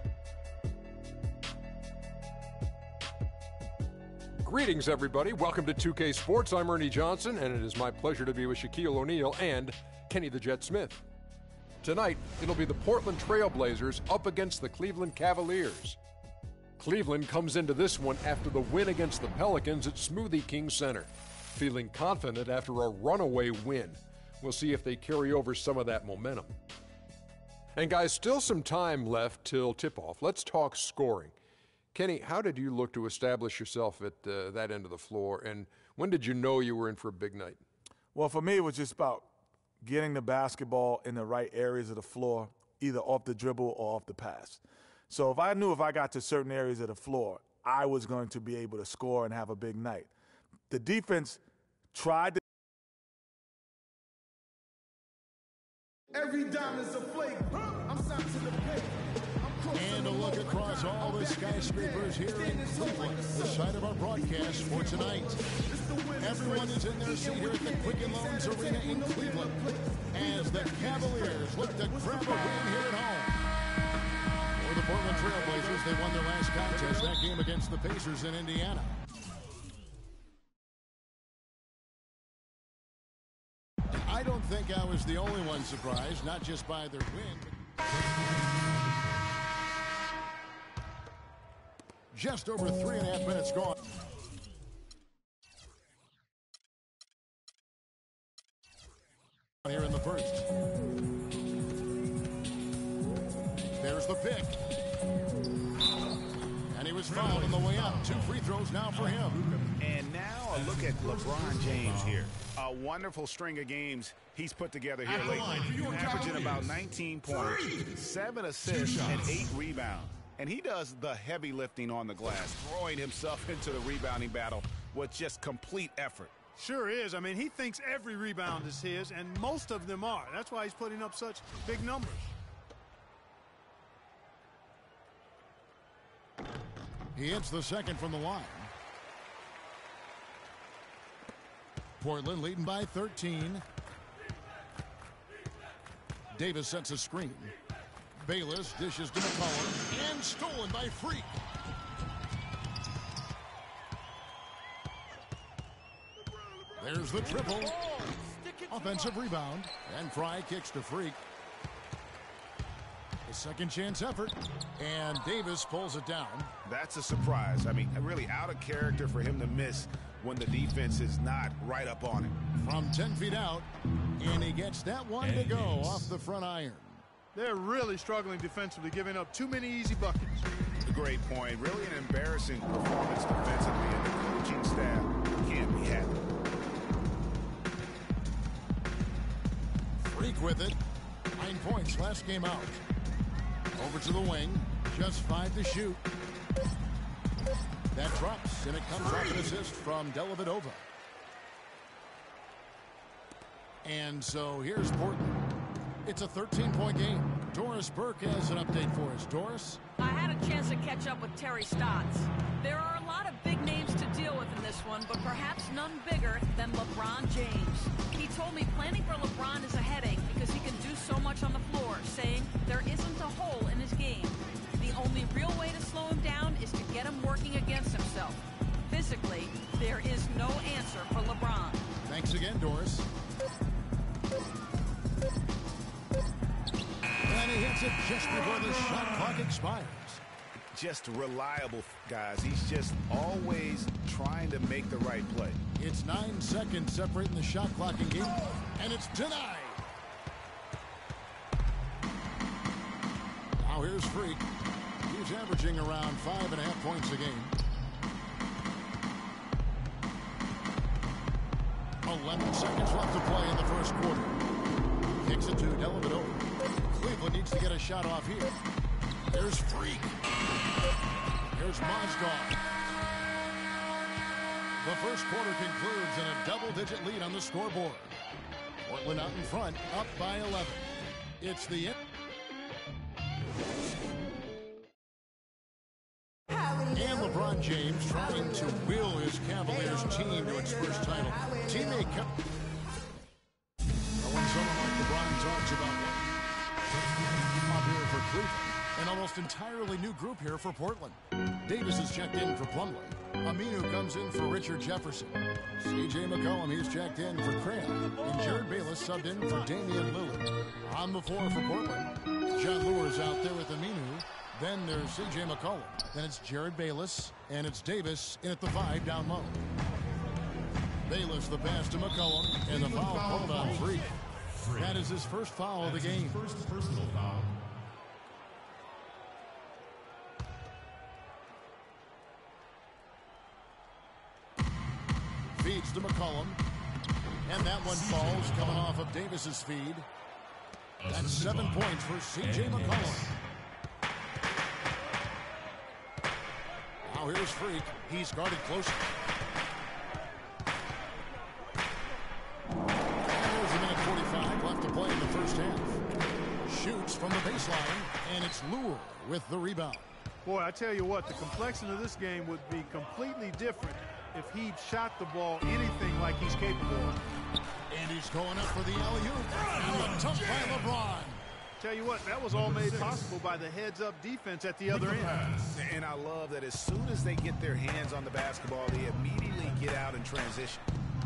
S8: Greetings, everybody. Welcome to two K Sports. I'm Ernie Johnson, and it is my pleasure to be with Shaquille O'Neal and Kenny the Jet Smith. Tonight, it'll be the Portland Trail Blazers up against the Cleveland Cavaliers. Cleveland comes into this one after the win against the Pelicans at Smoothie King Center, feeling confident after a runaway win. We'll see if they carry over some of that momentum. And guys, still some time left till tip-off. Let's talk scoring. Kenny, how did you look to establish yourself at uh, that end of the floor, and when did you know you were in for a big night?
S10: Well, for me, it was just about getting the basketball in the right areas of the floor, either off the dribble or off the pass. So if I knew if I got to certain areas of the floor, I was going to be able to score and have a big night. The defense tried to.
S16: Every dime is a flake. I'm signed to the pay.
S7: And a look across all the skyscrapers here in Cleveland, the site of our broadcast for tonight. Everyone is in their seat here at the Quicken Loans Arena in Cleveland as the Cavaliers look to grab a win here at home. For the Portland Trail Blazers, they won their last contest, that game against the Pacers in Indiana. I don't think I was the only one surprised, not just by their win, but just over three and a half minutes gone. Here in the first. There's the pick. And he was fouled on the way out. Two free throws now for him.
S2: And now a look at LeBron James here. A wonderful string of games he's put together here lately. Averaging about nineteen points, seven assists, and eight rebounds. And he does the heavy lifting on the glass, throwing himself into the rebounding battle with just complete effort.
S11: Sure is. I mean, he thinks every rebound is his, and most of them are. That's why he's putting up such big numbers.
S7: He hits the second from the line. Portland leading by thirteen. Davis sets a screen. Bayless dishes to McCollum, and stolen by Freak. There's the triple. Offensive rebound, and Fry kicks to Freak. A second chance effort, and Davis pulls it down.
S2: That's a surprise. I mean, really out of character for him to miss when the defense is not right up on him.
S7: From ten feet out, and he gets that one to go off the front iron.
S11: They're really struggling defensively, giving up too many easy buckets.
S2: Great point. Really an embarrassing performance defensively, and the coaching staff can't be happy.
S7: Freak with it. Nine points last game out. Over to the wing. Just five to shoot. That drops, and it comes off an assist from Dellavedova. And so here's Portland. It's a thirteen-point game. Doris Burke has an update for us. Doris?
S17: I had a chance to catch up with Terry Stotts. There are a lot of big names to deal with in this one, but perhaps none bigger than LeBron James. He told me planning for LeBron is a headache because he can do so much on the floor, saying there isn't a hole in his game. The only real way to slow him down is to get him working against himself. Physically, there is no answer for LeBron.
S7: Thanks again, Doris. And he hits it just before the shot clock expires.
S2: Just reliable, guys. He's just always trying to make the right play.
S7: It's nine seconds separating the shot clock and game, and it's denied. Now here's Freak. He's averaging around five and a half points a game. eleven seconds left to play in the first quarter. Kicks it to Dellavedova. Cleveland needs to get a shot off here. There's Freak. Here's Mozgov. The first quarter concludes in a double-digit lead on the scoreboard. Portland out in front, up by eleven. It's the end. And LeBron James trying to will his Cavaliers team to its first title. Teammate kept. When someone like LeBron talks about almost entirely new group here for Portland. Davis is checked in for Plumlee. Aminu comes in for Richard Jefferson. C J McCollum, he's checked in for Crabb. And Jared Bayless subbed in for Damian Lillard. On the floor for Portland, John Lure's out there with Aminu. Then there's C J McCollum. Then it's Jared Bayless. And it's Davis in at the five down low. Bayless the pass to McCollum. And the foul called on Freak. That is his first foul of the game.
S18: First personal foul.
S7: Feeds to McCollum. And that one falls coming off of Davis's feed. That's seven points for C J McCollum. Now here's Freak. He's guarded closely. And there's a minute forty-five left to play in the first half. Shoots from the baseline, and it's Lure with the rebound.
S11: Boy, I tell you what, the complexion of this game would be completely different if he shot the ball anything like he's capable of.
S7: And he's going up for the alley-oop. And the dunk by LeBron.
S11: Tell you what, that was all made possible by the heads-up defense at the other end.
S2: And I love that as soon as they get their hands on the basketball, they immediately get out and transition.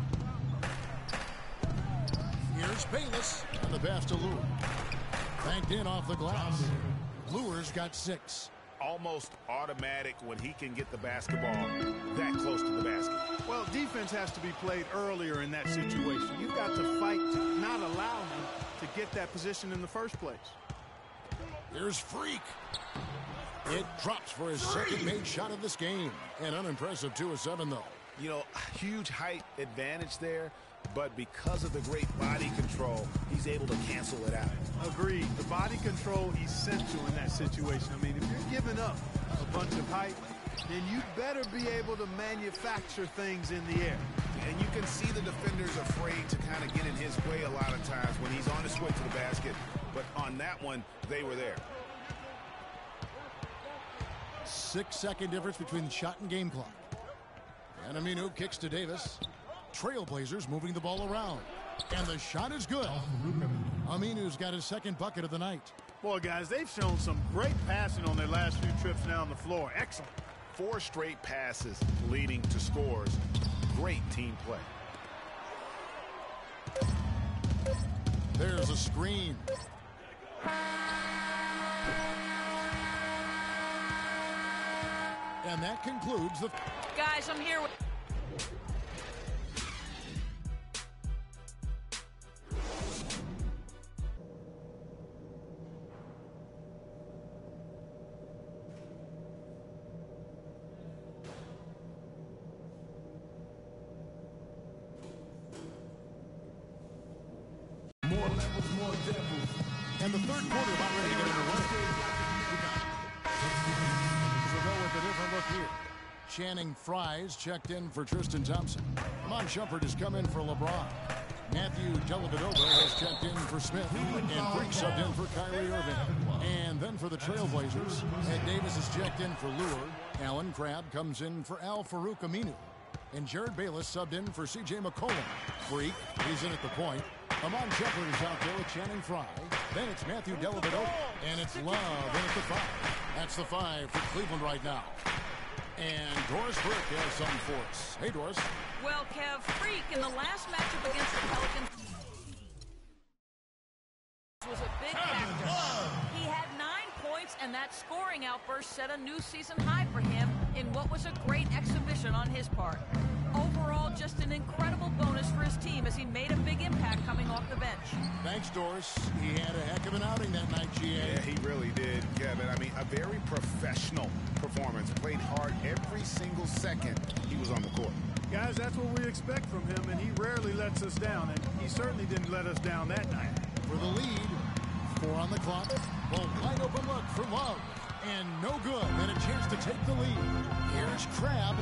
S7: Here's Bayless and the pass to Lure. Banked in off the glass. Lure's got six.
S2: Almost automatic when he can get the basketball that close to the basket.
S11: Well, defense has to be played earlier in that situation. You've got to fight to not allow him to get that position in the first place.
S7: Here's Freak. It drops for his second made shot of this game. An unimpressive two of seven, though.
S2: You know, huge height advantage there, but because of the great body control, he's able to cancel it out.
S11: Agreed. The body control essential in that situation. I mean, if you're giving up a bunch of height, then you better be able to manufacture things in the air.
S2: And you can see the defenders afraid to kind of get in his way a lot of times when he's on his way to the basket. But on that one, they were there.
S7: Six-second difference between the shot and game clock. And Aminu kicks to Davis. Trailblazers moving the ball around. And the shot is good. Aminu's got his second bucket of the night.
S11: Boy, guys, they've shown some great passing on their last few trips down the floor. Excellent.
S2: Four straight passes leading to scores. Great team play.
S7: There's a screen. And that concludes the...
S17: Guys, I'm here with...
S18: More levels, more devils.
S7: And the third quarter about ready to get underway. So go with a different look here. Channing Frye's checked in for Tristan Thompson. Amon Shumpert has come in for LeBron. Matthew Dellavedova has checked in for Smith. And Freak subbed in for Kyrie Irving. And then for the Trailblazers, Ed Davis is checked in for Lure. Alan Crabb comes in for Al-Farouq Aminu. And Jared Bayless subbed in for C J McCollum. Freak, he's in at the point. Amon Shumpert is out there with Channing Frye. Then it's Matthew Dellavedova. And it's Love in at the five. That's the five for Cleveland right now. And Doris Burke has something for us. Hey, Doris.
S17: Well, Kev, Freak in the last matchup against the Pelicans was a big factor. He had nine points, and that scoring outburst set a new season high for him in what was a great exhibition on his part. Overall, just an incredible bonus for his team as he made a big impact coming off the bench.
S7: Thanks, Doris. He had a heck of an outing that night, G A.
S2: Yeah, he really did, Kevin. I mean, a very professional performance. Played hard every single second he was on the court.
S11: Guys, that's what we expect from him, and he rarely lets us down, and he certainly didn't let us down that night.
S7: For the lead, four on the clock. Well, wide open look for Love, and no good, and a chance to take the lead. Here's Crabb.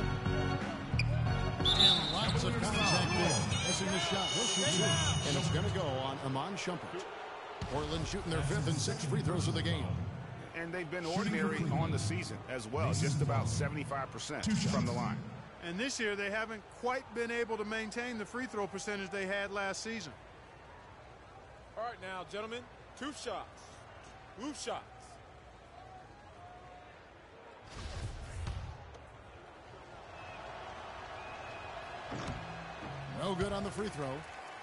S7: And lots of contact there. Missing the shot. He'll shoot two. And it's going to go on Amon Shumpert. Portland shooting their fifth and sixth free throws of the game.
S2: And they've been ordinary on the season as well. Just about seventy-five percent from the line.
S11: And this year, they haven't quite been able to maintain the free throw percentage they had last season.
S5: All right, now, gentlemen, two shots. Two shots.
S7: good on the free throw.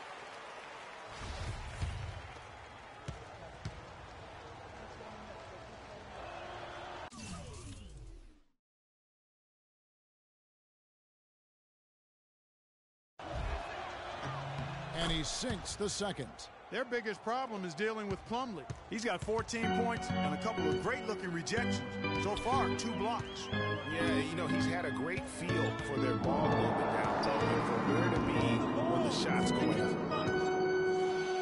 S7: And he sinks the second.
S11: Their biggest problem is dealing with Plumlee. He's got fourteen points and a couple of great-looking rejections. So far, two blocks.
S2: Yeah, you know, he's had a great feel for their ball movement down low and for where to be when the shots go in.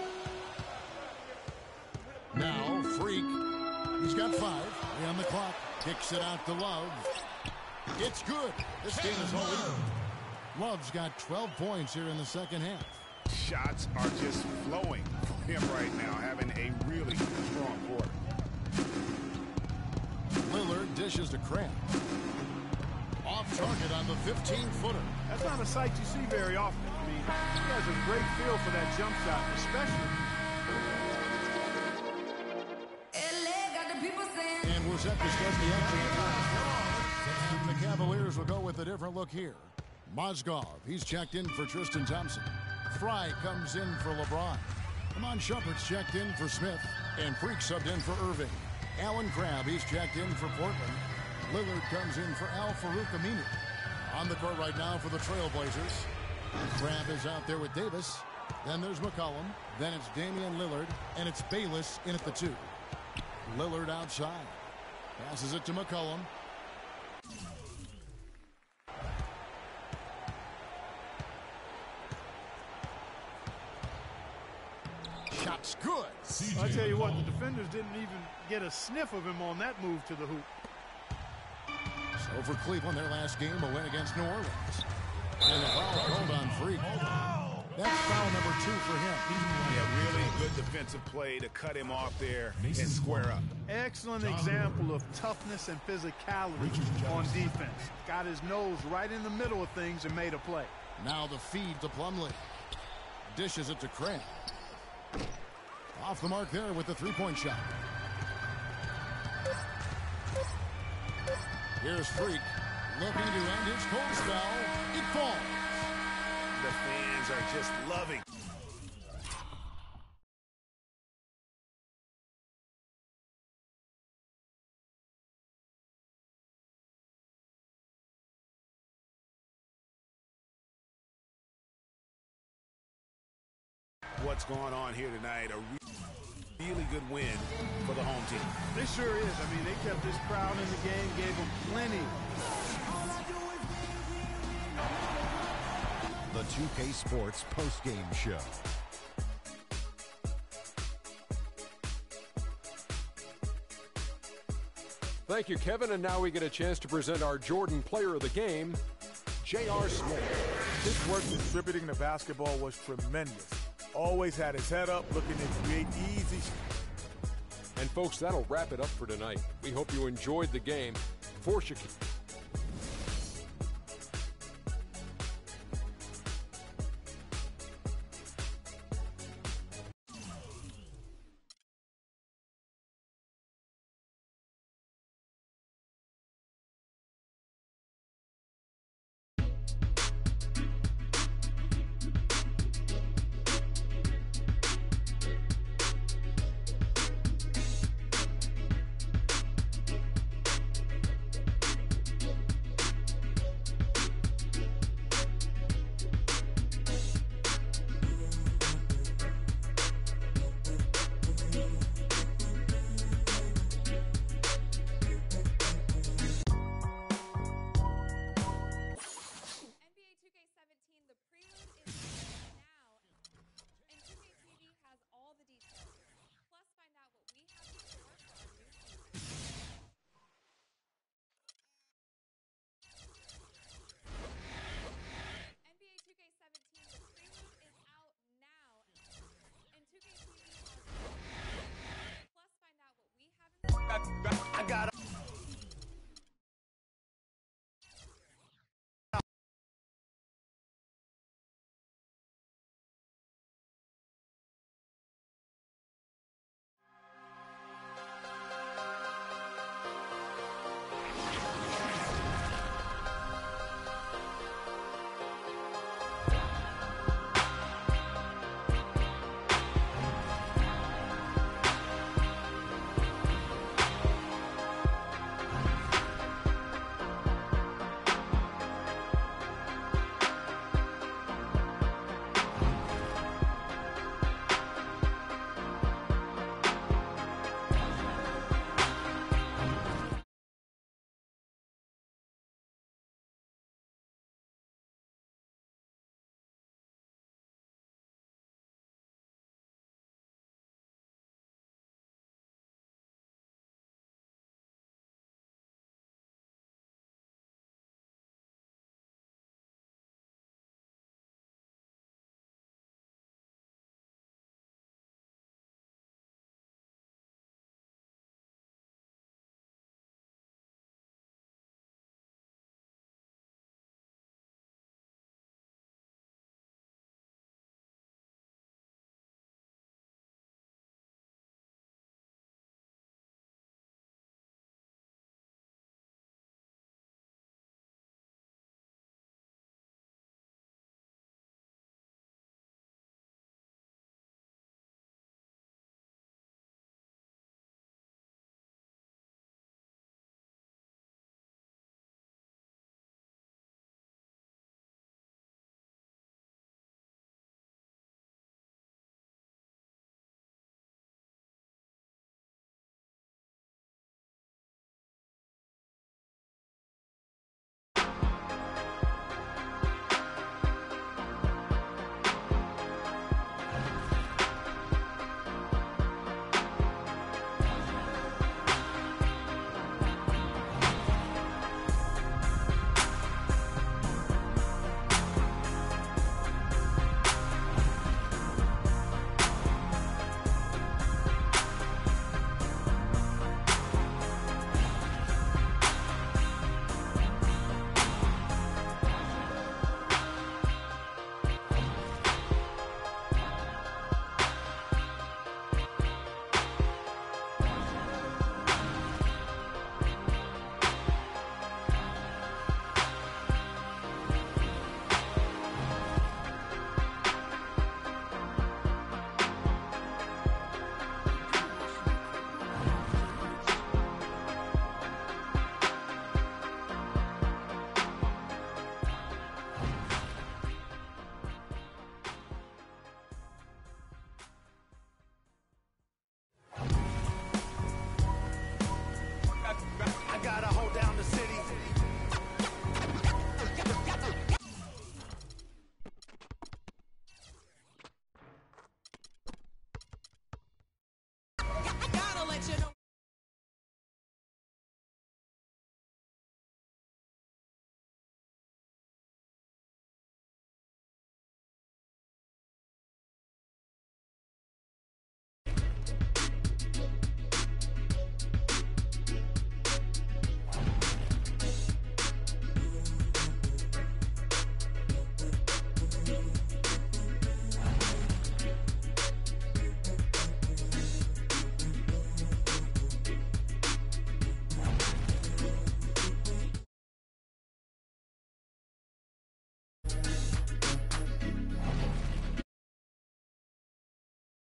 S7: Now, Freak. He's got five. Three on the clock. Kicks it out to Love. It's good. This game is all even. Love's got twelve points here in the second half.
S2: Shots are just flowing from him right now, having a really strong quarter.
S7: Lillard dishes to Crabbe. Off target on the fifteen-footer.
S11: That's not a sight you see very often. I mean, he has a great feel for that jump shot, especially.
S7: And we're set to start the action. The Cavaliers will go with a different look here. Mozgov, he's checked in for Tristan Thompson. Fry comes in for LeBron. Amon Shumpert's checked in for Smith. And Freak subbed in for Irving. Allen Crabbe, he's checked in for Portland. Lillard comes in for Al-Farouq Aminu. On the court right now for the Trailblazers. Crabbe is out there with Davis. Then there's McCollum. Then it's Damian Lillard. And it's Bayless in at the two. Lillard outside. Passes it to McCollum. Shot's good.
S11: I tell you what, the defenders didn't even get a sniff of him on that move to the hoop.
S7: So for Cleveland, their last game, a win against New Orleans. And a foul called on Freak. That's foul number two for him.
S2: Yeah, really good defensive play to cut him off there and square up.
S11: Excellent example of toughness and physicality on defense. Got his nose right in the middle of things and made a play.
S7: Now the feed to Plumlee. Dishes it to Crabbe. Off the mark there with the three-point shot. Here's Freak looking to end his cold spell. It falls.
S2: The fans are just loving. What's going on here tonight? A re really good win for the home team.
S11: They sure is. I mean, they kept this crowd in the game, gave them plenty.
S12: The two K Sports postgame show.
S8: Thank you, Kevin. And now we get a chance to present our Jordan Player of the Game, J R. Smith.
S10: His work distributing the basketball was tremendous. Always had his head up, looking to create easy.
S8: And folks, that'll wrap it up for tonight. We hope you enjoyed the game. For Shaquille